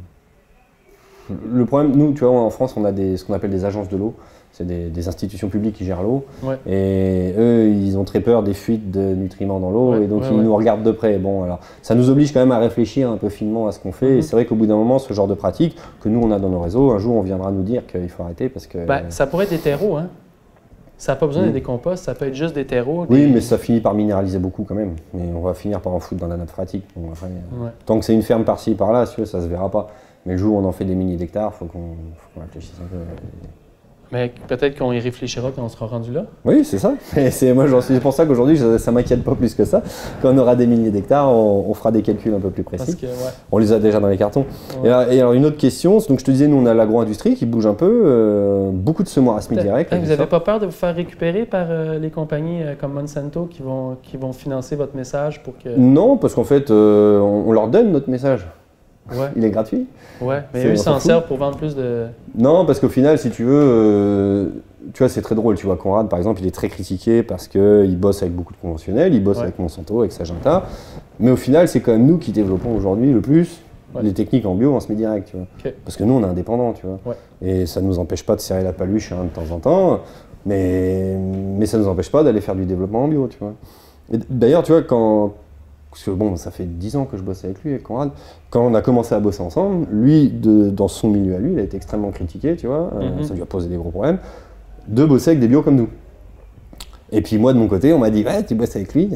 le problème, nous, tu vois, en France, on a des, ce qu'on appelle des agences de l'eau. C'est des, des institutions publiques qui gèrent l'eau. Ouais. Et eux, ils ont très peur des fuites de nutriments dans l'eau. Ouais, et donc, ouais, ils ouais. nous regardent de près. Bon, alors, ça nous oblige quand même à réfléchir un peu finement à ce qu'on fait. Mm-hmm. Et c'est vrai qu'au bout d'un moment, ce genre de pratique que nous, on a dans nos réseaux, un jour, on viendra nous dire qu'il faut arrêter parce que... Ben, ça pourrait être des terreaux, hein? Ça n'a pas besoin mmh. d'être des composts, ça peut être juste des terreaux. Des... Oui, mais ça finit par minéraliser beaucoup quand même. Mais on va finir par en foutre dans la nappe phréatique. Bon, après, ouais. Tant que c'est une ferme par-ci, par-là, si ça ne se verra pas. Mais le jour où on en fait des milliers d'hectares, il faut qu'on qu réfléchisse un peu. Mais peut-être qu'on y réfléchira quand on sera rendu là. Oui, c'est ça. C'est pour ça qu'aujourd'hui, ça ne m'inquiète pas plus que ça. Quand on aura des milliers d'hectares, on, on fera des calculs un peu plus précis. Que, ouais. On les a déjà dans les cartons. Ouais. Et, alors, et alors, une autre question, donc je te disais, nous, on a l'agro-industrie qui bouge un peu, euh, beaucoup de semoirs à semi-direct. Vous n'avez pas peur de vous faire récupérer par euh, les compagnies euh, comme Monsanto qui vont, qui vont financer votre message pour que... Non, parce qu'en fait, euh, on, on leur donne notre message. Ouais. Il est gratuit. Ouais, mais eux, ils s'en servent pour vendre plus de... Non, parce qu'au final, si tu veux, euh, tu vois, c'est très drôle. Tu vois, Conrad, par exemple, il est très critiqué parce qu'il bosse avec beaucoup de conventionnels, il bosse ouais. avec Monsanto, avec Syngenta. Mais au final, c'est quand même nous qui développons aujourd'hui le plus Ouais. Les techniques en bio, on se met direct, tu vois. Okay. Parce que nous, on est indépendants, tu vois. Ouais. Et ça ne nous empêche pas de serrer la paluche hein, de temps en temps, mais, mais ça ne nous empêche pas d'aller faire du développement en bio, tu vois. D'ailleurs, tu vois, quand... Parce que bon, ça fait dix ans que je bosse avec lui, avec Conrad. Quand on a commencé à bosser ensemble, lui, de, dans son milieu à lui, il a été extrêmement critiqué, tu vois. Mm-hmm. euh, ça lui a posé des gros problèmes, de bosser avec des bio comme nous. Et puis moi, de mon côté, on m'a dit « Ouais, tu bosses avec lui ?»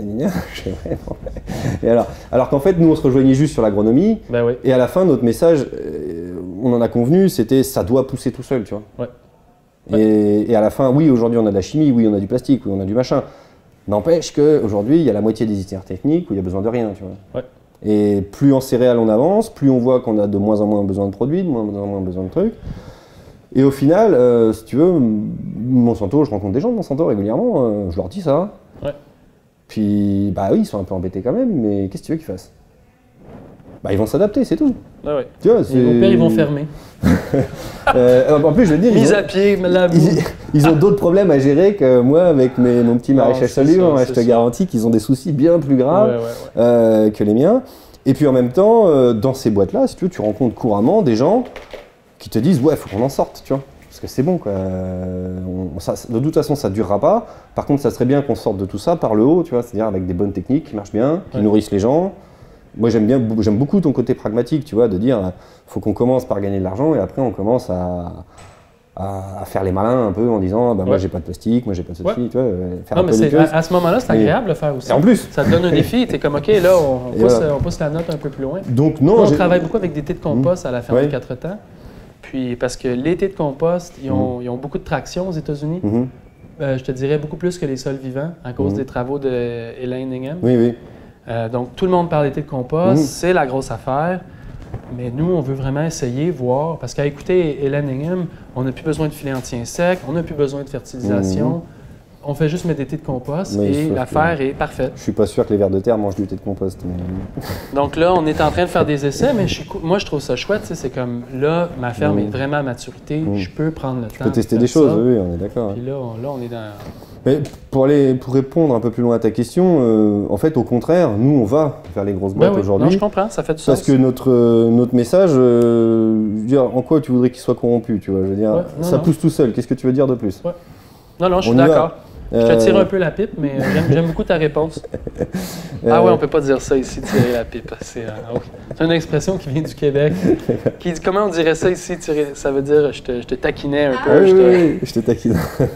Et alors, alors qu'en fait, nous, on se rejoignait juste sur l'agronomie. Ben oui. Et à la fin, notre message, euh, on en a convenu, c'était « ça doit pousser tout seul », tu vois. Ouais. Et, ouais. et à la fin, oui, aujourd'hui, on a de la chimie, oui, on a du plastique, oui, on a du machin. N'empêche qu'aujourd'hui, il y a la moitié des itinéraires techniques où il n'y a besoin de rien, tu vois. Ouais. Et plus en céréales on avance, plus on voit qu'on a de moins en moins besoin de produits, de moins en moins besoin de trucs. Et au final, euh, si tu veux, Monsanto, je rencontre des gens de Monsanto régulièrement, euh, je leur dis ça. Ouais. Puis, bah oui, ils sont un peu embêtés quand même, mais qu'est-ce que tu veux qu'ils fassent? Bah ils vont s'adapter, c'est tout. Ah ouais. Tu vois, et au pire, ils vont fermer. euh, en plus, je veux dire, mise ils ont, à pied, la boue. Ils, ils ont d'autres problèmes à gérer que moi avec mes, mon petit maraîchage solide. Je te ça. garantis qu'ils ont des soucis bien plus graves ouais, ouais, ouais. Euh, que les miens. Et puis en même temps, euh, dans ces boîtes-là, si tu veux, tu rencontres couramment des gens qui te disent ouais, faut qu'on en sorte, tu vois. Parce que c'est bon, quoi. On, ça, de toute façon, ça ne durera pas. Par contre, ça serait bien qu'on sorte de tout ça par le haut, tu vois, c'est-à-dire avec des bonnes techniques qui marchent bien, qui ouais. nourrissent les gens. Moi, j'aime bien, j'aime beaucoup ton côté pragmatique, tu vois, de dire, faut qu'on commence par gagner de l'argent et après on commence à, à, à faire les malins un peu en disant, bah, ouais. moi j'ai pas de plastique, moi j'ai pas de ceci, ouais. tu vois, faire non, un mais peu à, à ce moment-là, c'est agréable de le faire aussi. Et en plus, ça te donne un défi. T'es comme, ok, là, on, on, pousse, voilà. on pousse la note un peu plus loin. Donc non, Moi, on travaille beaucoup avec des thés de compost mmh. à la ferme ouais. de quatre temps. Puis parce que les thés de compost, ils ont, mmh. ils ont beaucoup de traction aux États-Unis. Mmh. Euh, je te dirais beaucoup plus que les sols vivants à cause mmh. des travaux de Elaine Ingham. Oui, oui. Euh, donc, tout le monde parle des thés de compost, mmh. c'est la grosse affaire. Mais nous, on veut vraiment essayer, voir. Parce qu'à écouter Elaine Ingham, on n'a plus besoin de filets anti-insectes, on n'a plus besoin de fertilisation. Mmh. On fait juste mettre des thés de compost mais et l'affaire que... est parfaite. Je suis pas sûr que les vers de terre mangent du thé de compost. Mais... Donc là, on est en train de faire des essais, mais je suis... moi, je trouve ça chouette. C'est comme là, ma ferme mmh. est vraiment à maturité. Mmh. Je peux prendre le je temps. Je peux tester de des ça. choses, oui, on est d'accord. Puis là on, là, on est dans. Mais pour, aller, pour répondre un peu plus loin à ta question, euh, en fait, au contraire, nous, on va faire les grosses boîtes ben oui. aujourd'hui. Non, je comprends, ça fait du parce sens. Parce que notre, euh, notre message, euh, je veux dire, en quoi tu voudrais qu'il soit corrompu, tu vois, je veux dire, ouais, non, ça non. pousse tout seul. Qu'est-ce que tu veux dire de plus? ouais. Non, non, je suis d'accord. Je te tire un peu la pipe, mais j'aime beaucoup ta réponse. Ah ouais, on peut pas dire ça ici, tirer la pipe. C'est euh, okay. une expression qui vient du Québec. Qui dit, comment on dirait ça ici, tirer, ça veut dire je te, je te taquinais un peu. Ah, je oui, te... oui, je te taquine.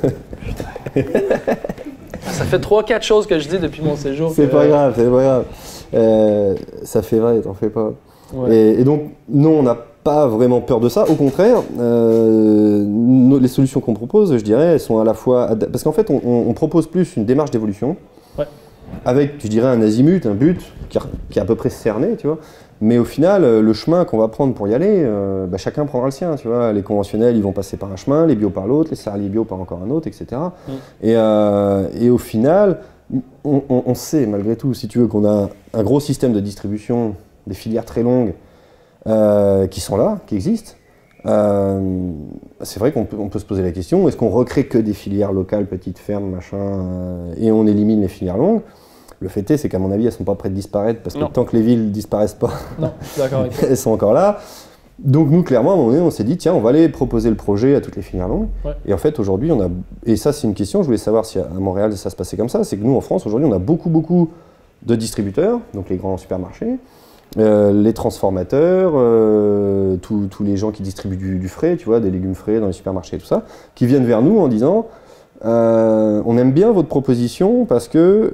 Ça fait trois, quatre choses que je dis depuis mon séjour. C'est que... pas grave, c'est pas grave. Euh, ça fait vrai, t'en fais pas. Ouais. Et, et donc, non, on n'a pas vraiment peur de ça. Au contraire, euh, nos, les solutions qu'on propose, je dirais, elles sont à la fois... Parce qu'en fait, on, on propose plus une démarche d'évolution, ouais. avec, je dirais, un azimut, un but qui, qui est à peu près cerné, tu vois. Mais au final, le chemin qu'on va prendre pour y aller, euh, bah, chacun prendra le sien, tu vois. Les conventionnels, ils vont passer par un chemin, les bio par l'autre, les céréaliers bio par encore un autre, et cetera. Mm. Et, euh, et au final, on, on, on sait, malgré tout, si tu veux, qu'on a un gros système de distribution, des filières très longues, Euh, qui sont là, qui existent. Euh, c'est vrai qu'on peut, on peut se poser la question, est-ce qu'on recrée que des filières locales, petites fermes, machin, euh, et on élimine les filières longues? Le fait est, c'est qu'à mon avis, elles ne sont pas prêtes de disparaître, parce que non. tant que les villes ne disparaissent pas, non, je suis d'accord avec toi. elles sont encore là. Donc nous, clairement, à un moment donné, on s'est dit, tiens, on va aller proposer le projet à toutes les filières longues. Ouais. Et en fait, aujourd'hui, on a... Et ça, c'est une question, je voulais savoir si à Montréal, ça se passait comme ça, c'est que nous, en France, aujourd'hui, on a beaucoup, beaucoup de distributeurs, donc les grands supermarchés, Euh, les transformateurs, euh, tous les gens qui distribuent du, du frais, tu vois, des légumes frais dans les supermarchés et tout ça, qui viennent vers nous en disant euh, on aime bien votre proposition parce que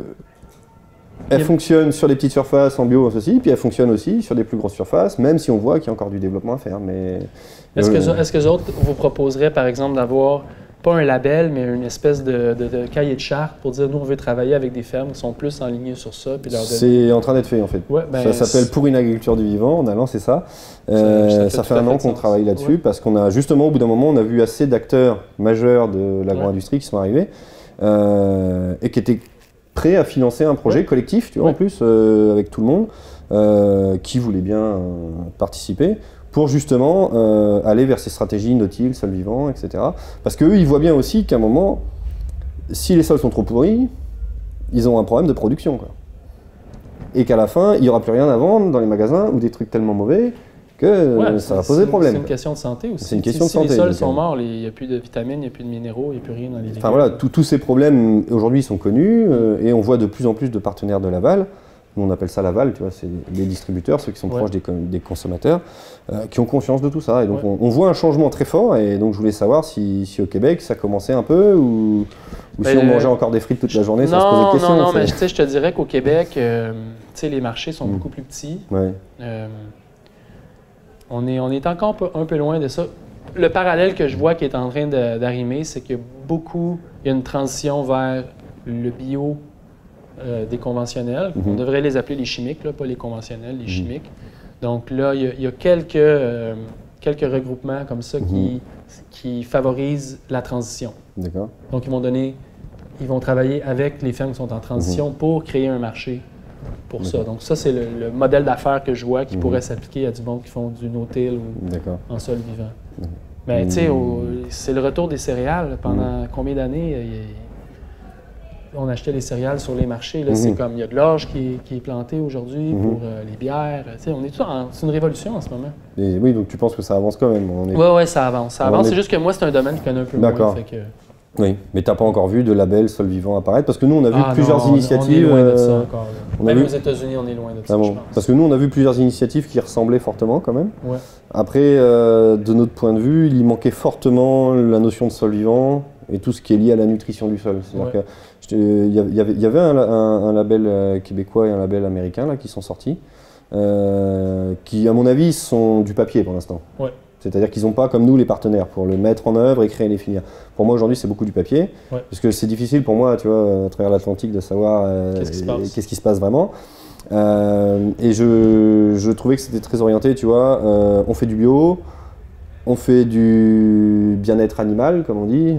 elle fonctionne sur des petites surfaces en bio, ceci, puis elle fonctionne aussi sur des plus grosses surfaces, même si on voit qu'il y a encore du développement à faire. Mais est-ce euh, que, est-ce que les autres vous proposeraient, par exemple, d'avoir pas un label, mais une espèce de, de, de cahier de charte pour dire nous on veut travailler avec des fermes qui sont plus en ligne sur ça. C'est en train d'être fait en fait. Ouais, ben ça s'appelle Pour une agriculture du vivant, on a lancé ça. Euh, ça, ça fait, ça fait un an qu'on travaille là-dessus ouais. parce qu'on a justement au bout d'un moment on a vu assez d'acteurs majeurs de l'agro-industrie ouais. qui sont arrivés euh, et qui étaient prêts à financer un projet ouais. collectif, tu vois, ouais. en plus euh, avec tout le monde euh, qui voulait bien euh, participer. Pour justement euh, aller vers ces stratégies no-till, sol vivant, et cetera. Parce qu'eux, ils voient bien aussi qu'à un moment, si les sols sont trop pourris, ils ont un problème de production, quoi. Et qu'à la fin, il n'y aura plus rien à vendre dans les magasins ou des trucs tellement mauvais que ouais, ça va poser problème. C'est une question de santé aussi. C'est une question si, de santé. Si les sols sont morts, il n'y a plus de vitamines, il n'y a plus de minéraux, il n'y a plus rien dans les légumes. Enfin voilà, tous ces problèmes aujourd'hui sont connus euh, et on voit de plus en plus de partenaires de l'aval. Nous, on appelle ça l'aval, tu vois, c'est les distributeurs, ceux qui sont ouais. proches des, des consommateurs, euh, qui ont conscience de tout ça. Et donc, ouais. on, on voit un changement très fort. Et donc, je voulais savoir si, si au Québec, ça commençait un peu ou, ou si on mangeait encore des frites toute la journée non, sans se poser de questions. Non, non, mais je te dirais qu'au Québec, euh, les marchés sont mmh. beaucoup plus petits. Ouais. Euh, on, est, on est encore un peu, un peu loin de ça. Le parallèle que je vois qui est en train d'arriver, c'est que beaucoup, il y a une transition vers le bio. Euh, des conventionnels. Mm-hmm. On devrait les appeler les chimiques, là, pas les conventionnels, les mm-hmm. chimiques. Donc là, il y, y a quelques, euh, quelques regroupements comme ça mm-hmm. qui, qui favorisent la transition. D'accord. Donc ils vont donner, ils vont travailler avec les fermes qui sont en transition mm-hmm. pour créer un marché pour ça. Donc ça, c'est le, le modèle d'affaires que je vois qui mm-hmm. pourrait s'appliquer à du monde qui font du no-till ou en sol vivant. Mm-hmm. Mais tu sais, c'est le retour des céréales. Pendant mm-hmm. combien d'années? On achetait les céréales sur les marchés. Là, mm-hmm. C'est comme, il y a de l'orge qui, qui est planté aujourd'hui mm-hmm. pour euh, les bières. T'sais, on est tout en, c'est une révolution en ce moment. Et oui, donc tu penses que ça avance quand même? Oui, est... oui, ça avance. Ça avance. Est... C'est juste que moi, c'est un domaine que je connais un peu moins. Fait que... Oui, mais tu n'as pas encore vu de label sol vivant apparaître? Parce que nous, on a vu ah, plusieurs non, initiatives. On est loin de ça encore. On même a vu... aux États-Unis, on est loin de ça, ah bon. je pense. Parce que nous, on a vu plusieurs initiatives qui ressemblaient fortement quand même. Ouais. Après, euh, de notre point de vue, il y manquait fortement la notion de sol vivant et tout ce qui est lié à la nutrition du sol. C'est-à-dire ouais. que il y avait, y avait un, un, un label québécois et un label américain là, qui sont sortis, euh, qui, à mon avis, sont du papier pour l'instant. Ouais. C'est-à-dire qu'ils n'ont pas, comme nous, les partenaires pour le mettre en œuvre et créer les filières. Pour moi, aujourd'hui, c'est beaucoup du papier, ouais. parce que c'est difficile pour moi, tu vois, à travers l'Atlantique, de savoir euh, qu'est-ce qui se passe, qu'est-ce qui se passe vraiment. Euh, et je, je trouvais que c'était très orienté, tu vois, euh, on fait du bio, on fait du bien-être animal, comme on dit,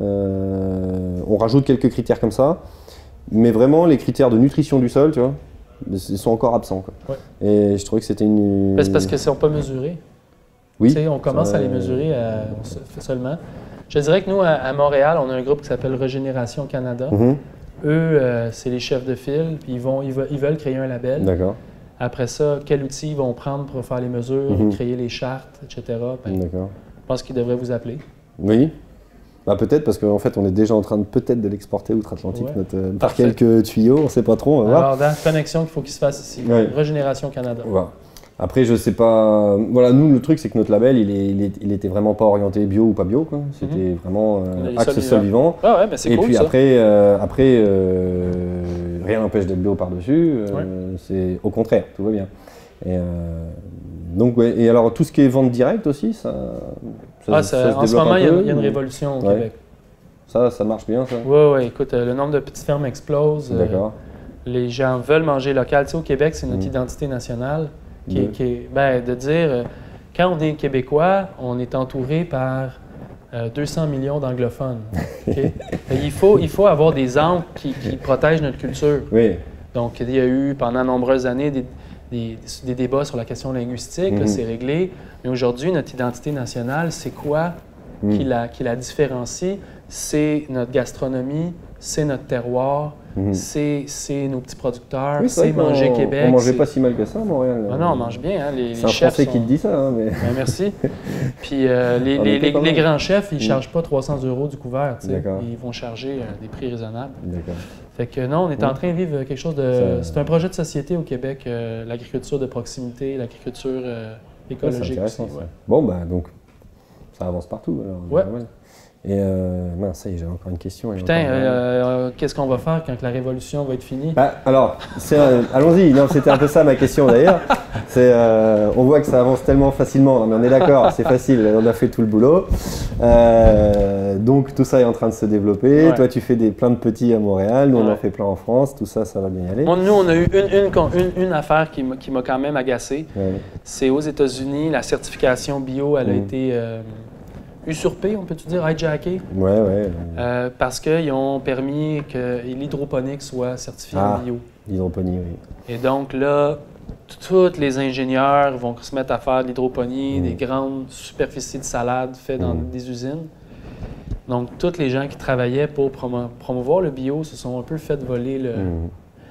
euh, on rajoute quelques critères comme ça, mais vraiment, les critères de nutrition du sol, tu vois, ils sont encore absents, quoi. Ouais. Et je trouvais que c'était une... Ben, c'est parce que ne sont pas mesurés. Oui. On commence euh... à les mesurer à, seulement. Je dirais que nous, à, à Montréal, on a un groupe qui s'appelle Régénération Canada. Mm-hmm. Eux, euh, c'est les chefs de file, puis ils, vont, ils, veulent, ils veulent créer un label. D'accord. Après ça, quel outil ils vont prendre pour faire les mesures, mm-hmm. créer les chartes, et cetera. Ben, D'accord. Je pense qu'ils devraient vous appeler. Oui. Bah, peut-être, parce qu'en fait, on est déjà en train de peut-être de l'exporter outre-Atlantique, ouais. notre, par quelques tuyaux, on ne sait pas trop, on va voir. Alors, dans la connexion qu'il faut qu'il se fasse ici, ouais. Régénération Canada. Voilà. Après, je sais pas. Voilà, nous, le truc, c'est que notre label, il, est, il, est, il était vraiment pas orienté bio ou pas bio, quoi. C'était mm-hmm. vraiment euh, axe sol vivant. Ah ouais, mais c'est Et cool, puis ça. après, euh, après euh, rien n'empêche d'être bio par-dessus. Euh, ouais. C'est au contraire, tout va bien. Et, euh, donc, ouais. Et alors, tout ce qui est vente directe aussi, ça. ça, ah, ça, ça en ce moment, il y, y a une révolution au ouais. Québec. Ça, ça marche bien, ça? Oui, oui. Écoute, euh, le nombre de petites fermes explose. D'accord. Euh, les gens veulent manger local. Tu sais, au Québec, c'est notre mmh. identité nationale. Qui, qui est, ben, de dire, euh, quand on est Québécois, on est entouré par euh, deux cents millions d'anglophones. Okay? il, faut, il faut avoir des ancres qui, qui protègent notre culture. Oui. Donc, il y a eu pendant de nombreuses années des, des, des débats sur la question linguistique, mm-hmm. c'est réglé. Mais aujourd'hui, notre identité nationale, c'est quoi mm. qui, la, qui la différencie? C'est notre gastronomie, c'est notre terroir. Mmh. C'est nos petits producteurs, oui, c'est manger Québec. On mangeait pas si mal que ça à Montréal. Ah non, on mange bien. Hein, les, c'est un Français sont... qui te dit ça. Hein, mais... ben, merci. Puis euh, les, les, les, les grands chefs, ils ne mmh. chargent pas trois cents euros du couvert. Ils vont charger euh, des prix raisonnables. Fait que non, on est mmh. en train de vivre quelque chose de... Ça... C'est un projet de société au Québec, euh, l'agriculture de proximité, l'agriculture euh, écologique. Ouais, aussi, ouais. Bon, ben donc, ça avance partout. Alors, ouais. Et euh, mince, ça y est, j'avais encore une question. Putain, euh, euh, qu'est-ce qu'on va faire quand la révolution va être finie? Bah, alors, euh, allons-y. Non, c'était un peu ça ma question d'ailleurs. Euh, on voit que ça avance tellement facilement. Mais on est d'accord, c'est facile. On a fait tout le boulot. Euh, donc tout ça est en train de se développer. Ouais. Toi, tu fais des, plein de petits à Montréal. Nous, ouais. on en fait plein en France. Tout ça, ça va bien y aller. Bon, nous, on a eu une, une, une, une affaire qui m'a quand même agacé. Ouais. C'est aux États-Unis, la certification bio, elle a mmh. été euh, usurpé, on peut-tu dire, hijacké? Oui, oui. Euh, parce qu'ils ont permis que l'hydroponique soit certifiée ah, en bio. L'hydroponie, oui. Et donc là, tous les ingénieurs vont se mettre à faire de l'hydroponie, mmh. des grandes superficies de salade faites dans mmh. des usines. Donc, tous les gens qui travaillaient pour promo promouvoir le bio se sont un peu fait voler le... Mmh.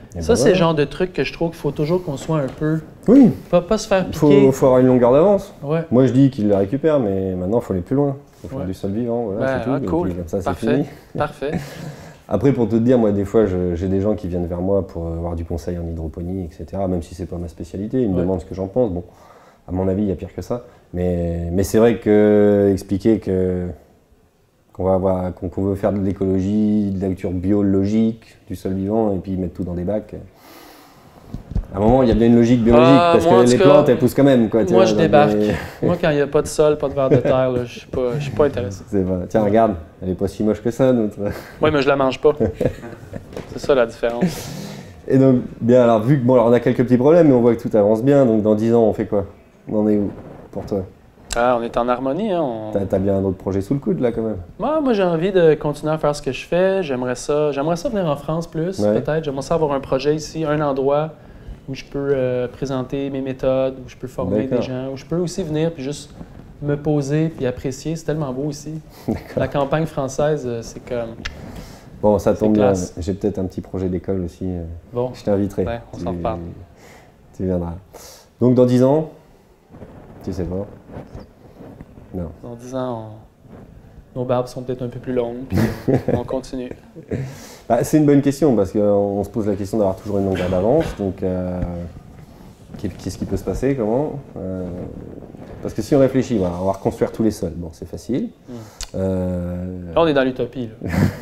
Et ça, ben c'est voilà. le genre de truc que je trouve qu'il faut toujours qu'on soit un peu... Oui. Pas, pas se faire piquer. Il faut, faut avoir une longueur d'avance. Ouais. Moi, je dis qu'il le récupère, mais maintenant, il faut aller plus loin. Il faut faire ouais. du sol vivant, voilà, ben, c'est tout. Ah, cool. Puis, comme ça, Parfait. c'est fini. Parfait. Après, pour te dire, moi, des fois, j'ai des gens qui viennent vers moi pour avoir du conseil en hydroponie, et cetera, même si c'est pas ma spécialité. Ils me ouais. demandent ce que j'en pense. Bon, à mon avis, il y a pire que ça. Mais, mais c'est vrai que expliquer que qu'on va avoir, qu'on qu veut faire de l'écologie, de l'agriculture biologique, du sol vivant, et puis mettre tout dans des bacs. À un moment, il y a bien une logique biologique, ah, parce que les cas, plantes, elles poussent quand même. Quoi, moi, vois, je débarque. Des... Moi, quand il n'y a pas de sol, pas de vers de terre, je ne suis, suis pas intéressé. Vrai. Tiens, regarde, elle n'est pas si moche que ça, notre. Oui, mais je la mange pas. C'est ça la différence. Et donc, bien, alors, vu que, bon, alors, on a quelques petits problèmes, mais on voit que tout avance bien, donc dans dix ans, on fait quoi? On en est où, pour toi? Ah, on est en harmonie. Hein, on... T'as as bien un autre projet sous le coude, là, quand même? Moi, moi j'ai envie de continuer à faire ce que je fais. J'aimerais ça, j'aimerais ça venir en France plus, ouais. peut-être. J'aimerais ça avoir un projet ici, un endroit où je peux euh, présenter mes méthodes, où je peux former des gens, où je peux aussi venir puis juste me poser puis apprécier. C'est tellement beau ici. La campagne française, c'est comme... Bon, ça tombe bien. J'ai peut-être un petit projet d'école aussi. Bon. Je t'inviterai. Ouais, on s'en reparle. Tu viendras. Donc, dans dix ans, tu sais pas? Non. Dans dix ans, on... nos barbes sont peut-être un peu plus longues, puis on continue. Bah, c'est une bonne question, parce qu'on se pose la question d'avoir toujours une longueur d'avance. Donc, euh, qu'est-ce qui peut se passer? Comment euh, Parce que si on réfléchit, voilà, on va reconstruire tous les sols. Bon, c'est facile. Mmh. Euh... Là, on est dans l'utopie.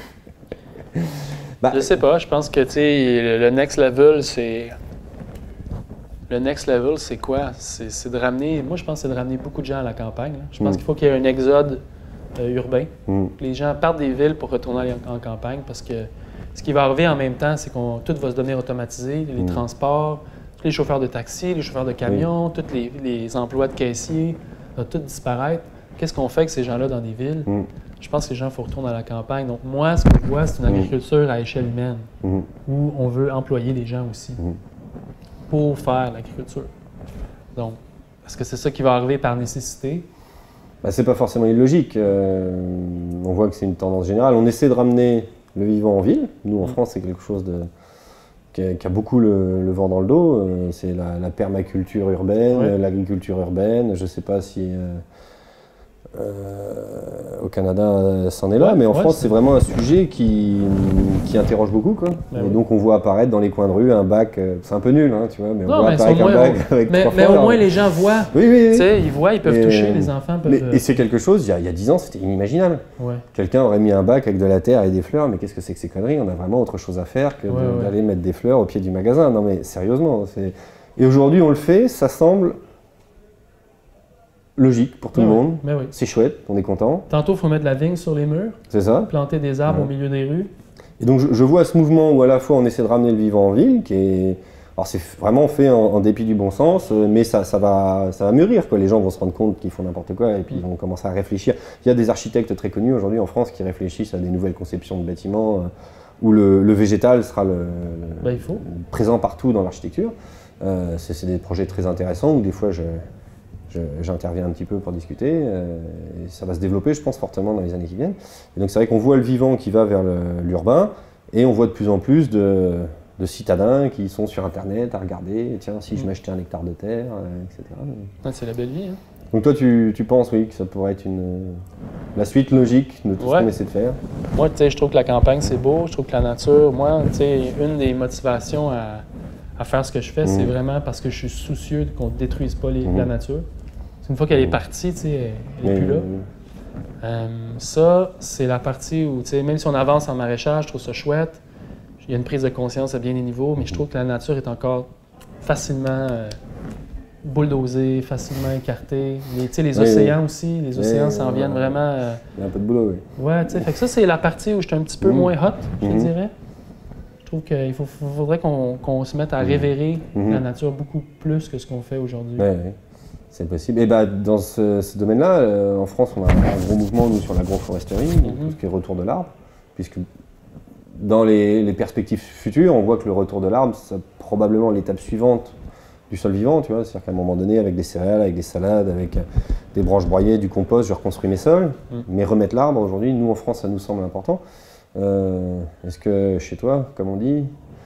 bah, je sais pas, je pense que le, le next level, c'est... Le next level, c'est quoi? C'est de ramener... Moi, je pense que c'est de ramener beaucoup de gens à la campagne. Là. Je pense mmh. qu'il faut qu'il y ait un exode euh, urbain. Mmh. Les gens partent des villes pour retourner en, en campagne, parce que ce qui va arriver en même temps, c'est qu'on tout va se devenir automatisé. Les mmh. transports, tous les chauffeurs de taxi, les chauffeurs de camions, mmh. tous les, les emplois de caissiers, va tout disparaître. Qu'est-ce qu'on fait avec ces gens-là dans des villes? Mmh. Je pense que les gens, il faut retourner à la campagne. Donc moi, ce que je vois, c'est une agriculture à échelle humaine, mmh. où on veut employer les gens aussi. Mmh. pour faire l'agriculture. Donc, est-ce que c'est ça qui va arriver par nécessité? Ben, c'est pas forcément illogique. Euh, on voit que c'est une tendance générale. On essaie de ramener le vivant en ville. Nous, en mmh. France, c'est quelque chose de, qui, a, qui a beaucoup le, le vent dans le dos. Euh, c'est la, la permaculture urbaine, ouais. l'agriculture urbaine. Je ne sais pas si euh, euh, au Canada, c'en est là, ouais, mais en ouais, France, c'est vraiment un sujet qui, qui interroge beaucoup. Quoi. Et oui. donc, on voit apparaître dans les coins de rue un bac, c'est un peu nul, hein, tu vois, mais on non, voit mais apparaître un bac on... avec mais, trois mais fleurs, au moins, les gens voient. Oui, oui, oui. Ils voient, ils peuvent et, toucher, les enfants peuvent... Mais, et c'est quelque chose, il y a, il y a dix ans, c'était inimaginable. Ouais. Quelqu'un aurait mis un bac avec de la terre et des fleurs, mais qu'est-ce que c'est que ces conneries? On a vraiment autre chose à faire que ouais, d'aller ouais. mettre des fleurs au pied du magasin. Non, mais sérieusement. Et aujourd'hui, on le fait, ça semble... logique pour tout oui, le monde, oui. c'est chouette, on est content. Tantôt, il faut mettre de la vigne sur les murs, c'est ça. Planter des arbres ouais. au milieu des rues. Et donc je, je vois ce mouvement où à la fois on essaie de ramener le vivant en ville, qui est, alors c'est vraiment fait en, en dépit du bon sens, mais ça, ça, va, ça va mûrir, quoi. Les gens vont se rendre compte qu'ils font n'importe quoi et puis ils vont commencer à réfléchir. Il y a des architectes très connus aujourd'hui en France qui réfléchissent à des nouvelles conceptions de bâtiments euh, où le, le végétal sera le, ben, il faut. présent partout dans l'architecture. Euh, c'est des projets très intéressants où des fois je j'interviens un petit peu pour discuter, euh, et ça va se développer, je pense, fortement dans les années qui viennent. Et donc c'est vrai qu'on voit le vivant qui va vers l'urbain, et on voit de plus en plus de, de citadins qui sont sur Internet à regarder, tiens, si mmh. je m'achetais un hectare de terre, euh, et cetera. Ouais, c'est la belle vie. Hein. Donc toi, tu, tu penses, oui, que ça pourrait être une, la suite logique de tout ouais. ce qu'on essaie de faire? Moi, tu sais, je trouve que la campagne, c'est beau, je trouve que la nature, moi, tu sais, une des motivations à, à faire ce que je fais, mmh. c'est vraiment parce que je suis soucieux qu'on ne détruise pas les, mmh. la nature. Une fois qu'elle est partie, tu sais, elle n'est plus là. Euh, ça, c'est la partie où, tu sais, même si on avance en maraîchage, je trouve ça chouette. Il y a une prise de conscience à bien des niveaux, mais je trouve que la nature est encore facilement euh, bulldozée, facilement écartée. Les, tu sais, les océans oui. aussi, les océans s'en viennent oui. vraiment... Euh, il y a un peu de boulot, oui. Ouais, tu sais, fait que ça, c'est la partie où je suis un petit peu mmh. moins hot, je mmh. dirais. Je trouve qu'il faut, faudrait qu'on qu'on se mette à révérer mmh. la nature beaucoup plus que ce qu'on fait aujourd'hui. Ouais, ouais. C'est possible. Et bah, dans ce, ce domaine-là, euh, en France, on a un gros mouvement nous, sur l'agroforesterie, mm-hmm. tout ce qui est retour de l'arbre, puisque dans les, les perspectives futures, on voit que le retour de l'arbre, c'est probablement l'étape suivante du sol vivant, tu vois, c'est-à-dire qu'à un moment donné, avec des céréales, avec des salades, avec des branches broyées, du compost, je reconstruis mes sols, mm. mais remettre l'arbre, aujourd'hui, nous en France, ça nous semble important. Euh, Est-ce que chez toi, comme on dit,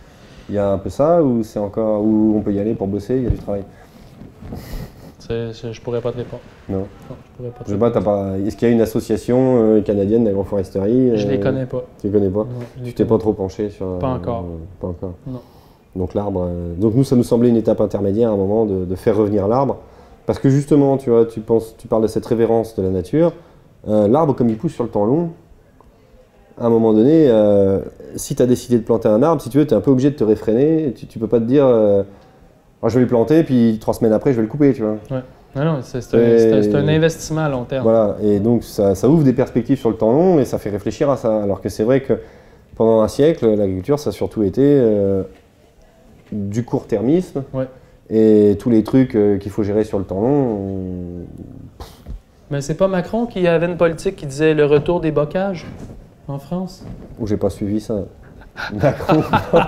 Il y a un peu ça, ou c'est encore où on peut y aller pour bosser, il y a du travail? Je, je pourrais pas te répondre. Non. non je pourrais pas te je sais pas, t'as pas... Est-ce qu'il y a une association euh, canadienne d'agroforesterie? Je euh... les connais pas. Tu les connais pas? Non, tu t'es pas trop penché sur... Pas encore. Euh, pas encore. Non. Donc l'arbre... Euh... Donc nous, ça nous semblait une étape intermédiaire à un moment de, de faire revenir l'arbre. Parce que justement, tu vois, tu, penses, tu parles de cette révérence de la nature. Euh, l'arbre, comme il pousse sur le temps long, à un moment donné, euh, si tu as décidé de planter un arbre, si tu veux, tu es un peu obligé de te réfréner. Tu, tu peux pas te dire... Euh, oh, je vais le planter, puis trois semaines après, je vais le couper, tu vois. Ouais. Non, non, c'est un, un investissement à long terme. Voilà, et donc ça, ça ouvre des perspectives sur le temps long et ça fait réfléchir à ça. Alors que c'est vrai que pendant un siècle, l'agriculture, ça a surtout été euh, du court-termisme. Ouais. Et tous les trucs euh, qu'il faut gérer sur le temps long. On... Mais c'est pas Macron qui avait une politique qui disait le retour des bocages en France? Ou j'ai pas suivi ça. Macron.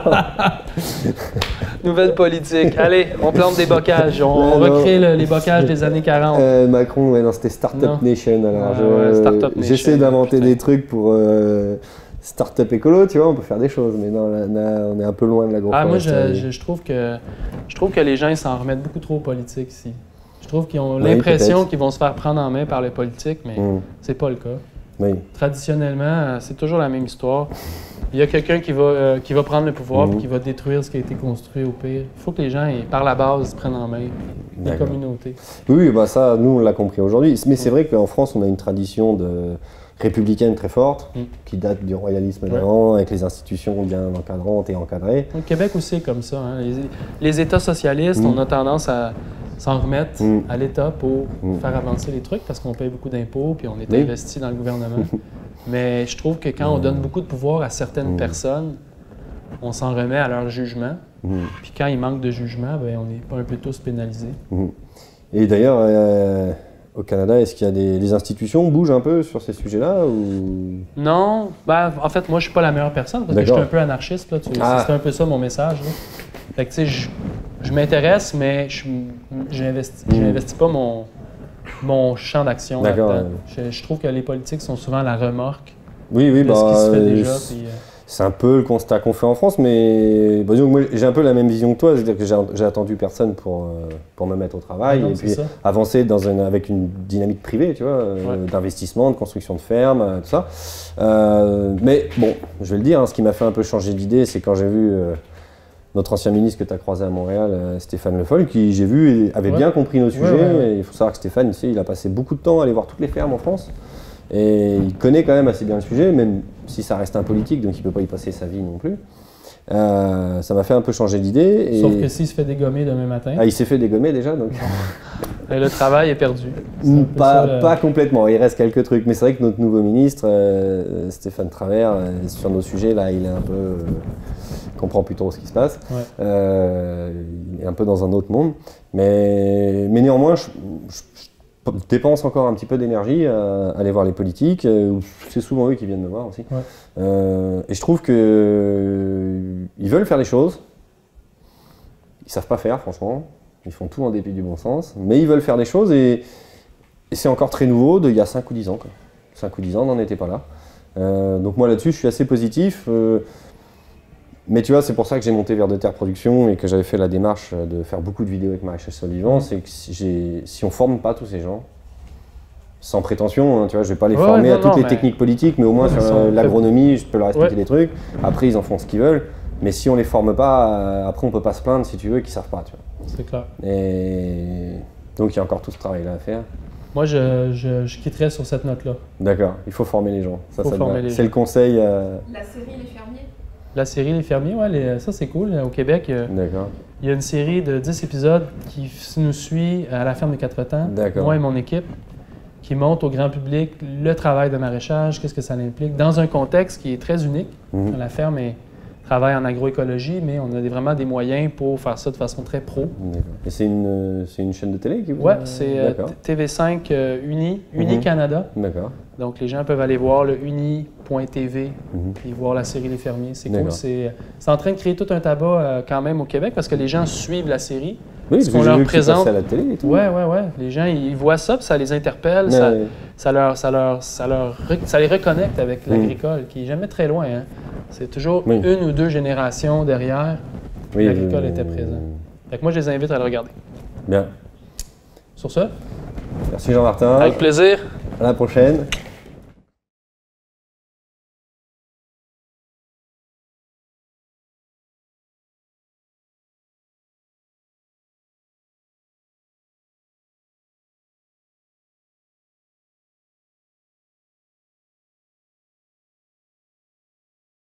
Nouvelle politique. Allez, on plante des bocages. On, on recrée le, les bocages des années quarante. Euh, Macron, ouais, non, c'était Startup Nation. Alors, ah, ouais, j'essaie d'inventer des trucs pour euh, Startup écolo, tu vois, on peut faire des choses, mais non, là, là, on est un peu loin de l'agroforesterie. Ah, moi, je, je, je, trouve que, je trouve que les gens s'en remettent beaucoup trop aux politiques ici. Je trouve qu'ils ont oui, l'impression qu'ils vont se faire prendre en main par les politiques, mais mmh. c'est pas le cas. Oui. Traditionnellement, c'est toujours la même histoire. Il y a quelqu'un qui, euh, qui va prendre le pouvoir et mmh. qui va détruire ce qui a été construit au pire. Il faut que les gens, ils, par la base, prennent en main les communautés. Oui, bah ça, nous, on l'a compris aujourd'hui. Mais c'est mmh. vrai qu'en France, on a une tradition de républicaine très forte, mmh. qui date du royalisme d'avant, ouais. avec les institutions bien encadrantes et encadrées. Le Québec aussi est comme ça. Hein. Les, les États socialistes, mmh. on a tendance à s'en remettre mmh. à l'État pour mmh. faire avancer les trucs parce qu'on paye beaucoup d'impôts puis on est oui. investi dans le gouvernement. Mais je trouve que quand mmh. on donne beaucoup de pouvoir à certaines mmh. personnes, on s'en remet à leur jugement. Mmh. Puis quand il manque de jugement, ben, on est pas un peu tous pénalisés. Mmh. Et d'ailleurs, euh, au Canada, est-ce qu'il y a des les institutions bougent un peu sur ces sujets-là ou... Non. Ben, en fait, moi, je suis pas la meilleure personne parce que je suis un peu anarchiste. Là, tu ah. C'est un peu ça mon message. Là. Fait que, tu sais, je, je m'intéresse, mais je n'investis mmh. pas mon... mon champ d'action là-dedans. Je, je trouve que les politiques sont souvent la remorque oui, oui, de bah, ce qui se fait déjà. Puis, euh... C'est un peu le constat qu'on fait en France, mais bah, moi j'ai un peu la même vision que toi, c'est-à-dire que j'ai attendu personne pour, euh, pour me mettre au travail ah non, et puis ça. avancer dans une, avec une dynamique privée, tu vois, euh, ouais. d'investissement, de construction de ferme, euh, tout ça. Euh, mais bon, je vais le dire, hein, ce qui m'a fait un peu changer d'idée, c'est quand j'ai vu euh, notre ancien ministre que tu as croisé à Montréal, euh, Stéphane Le Foll, qui, j'ai vu, avait ouais. bien compris nos sujets. Ouais, ouais, ouais. Il faut savoir que Stéphane, tu sais, il a passé beaucoup de temps à aller voir toutes les fermes en France. Et il connaît quand même assez bien le sujet, même si ça reste un politique, donc il ne peut pas y passer sa vie non plus. Euh, ça m'a fait un peu changer d'idée. Et... Sauf que s'il se fait dégommer demain matin... Ah, il s'est fait dégommer déjà, donc... Et le travail est perdu. Est pas, ça, pas complètement, il reste quelques trucs. Mais c'est vrai que notre nouveau ministre, euh, Stéphane Travers, euh, sur nos sujets, là, il est un peu... Euh, comprend plus trop ce qui se passe. Ouais. Euh, il est un peu dans un autre monde. Mais, mais néanmoins, je, je, je dépense encore un petit peu d'énergie à, à aller voir les politiques. C'est souvent eux qui viennent me voir aussi. Ouais. Euh, et je trouve qu'ils euh, veulent faire les choses. Ils ne savent pas faire, franchement. Ils font tout en dépit du bon sens. Mais ils veulent faire des choses et, et c'est encore très nouveau d'il y a cinq ou dix ans. Quoi. cinq ou dix ans, on n'en était pas là. Euh, donc moi là-dessus, je suis assez positif. Euh, Mais tu vois, c'est pour ça que j'ai monté Vers de Terre Production et que j'avais fait la démarche de faire beaucoup de vidéos avec maraîchage sol vivant. Mmh. C'est que si, si on ne forme pas tous ces gens, sans prétention, hein, tu vois, je ne vais pas les ouais, former non, à toutes non, les mais... techniques politiques, mais au moins ouais, sur euh, l'agronomie, je peux leur expliquer ouais. des trucs. Après, ils en font ce qu'ils veulent. Mais si on ne les forme pas, euh, après, on ne peut pas se plaindre, si tu veux, qu'ils ne savent pas. C'est clair. Et donc, il y a encore tout ce travail-là à faire. Moi, je, je, je quitterais sur cette note-là. D'accord, il faut former les gens. Ça, faut ça former les c'est le conseil. Euh... La série Les Fermiers. La série Les Fermiers, ouais, les, ça c'est cool. Au Québec, D'accord. il y a une série de dix épisodes qui nous suit à la ferme de Quatre-Temps, moi et mon équipe, qui montre au grand public le travail de maraîchage, qu'est-ce que ça implique, dans un contexte qui est très unique. Mm-hmm. La ferme est, travaille en agroécologie, mais on a des, vraiment des moyens pour faire ça de façon très pro. Et c'est une, c'est une chaîne de télé qui vous... Oui, c'est euh, T V cinq euh, Uni, Uni mm-hmm. Canada. D'accord. Donc, les gens peuvent aller voir le uni point t v mm-hmm. et voir la série Les Fermiers. C'est cool. C'est en train de créer tout un tabac euh, quand même au Québec parce que les gens suivent la série. Oui, parce qu'on leur présente. À la télé et tout. Oui, oui, oui. Les gens, ils voient ça, puis ça les interpelle. Ouais, ça, ouais. Ça, leur, ça, leur, ça, leur, ça les reconnecte avec mm. l'agricole, qui n'est jamais très loin. Hein. C'est toujours oui. une ou deux générations derrière. Oui, l'agricole euh, était présent. Fait que moi, je les invite à le regarder. Bien. Sur ce, Merci Jean-Martin. avec plaisir. À la prochaine.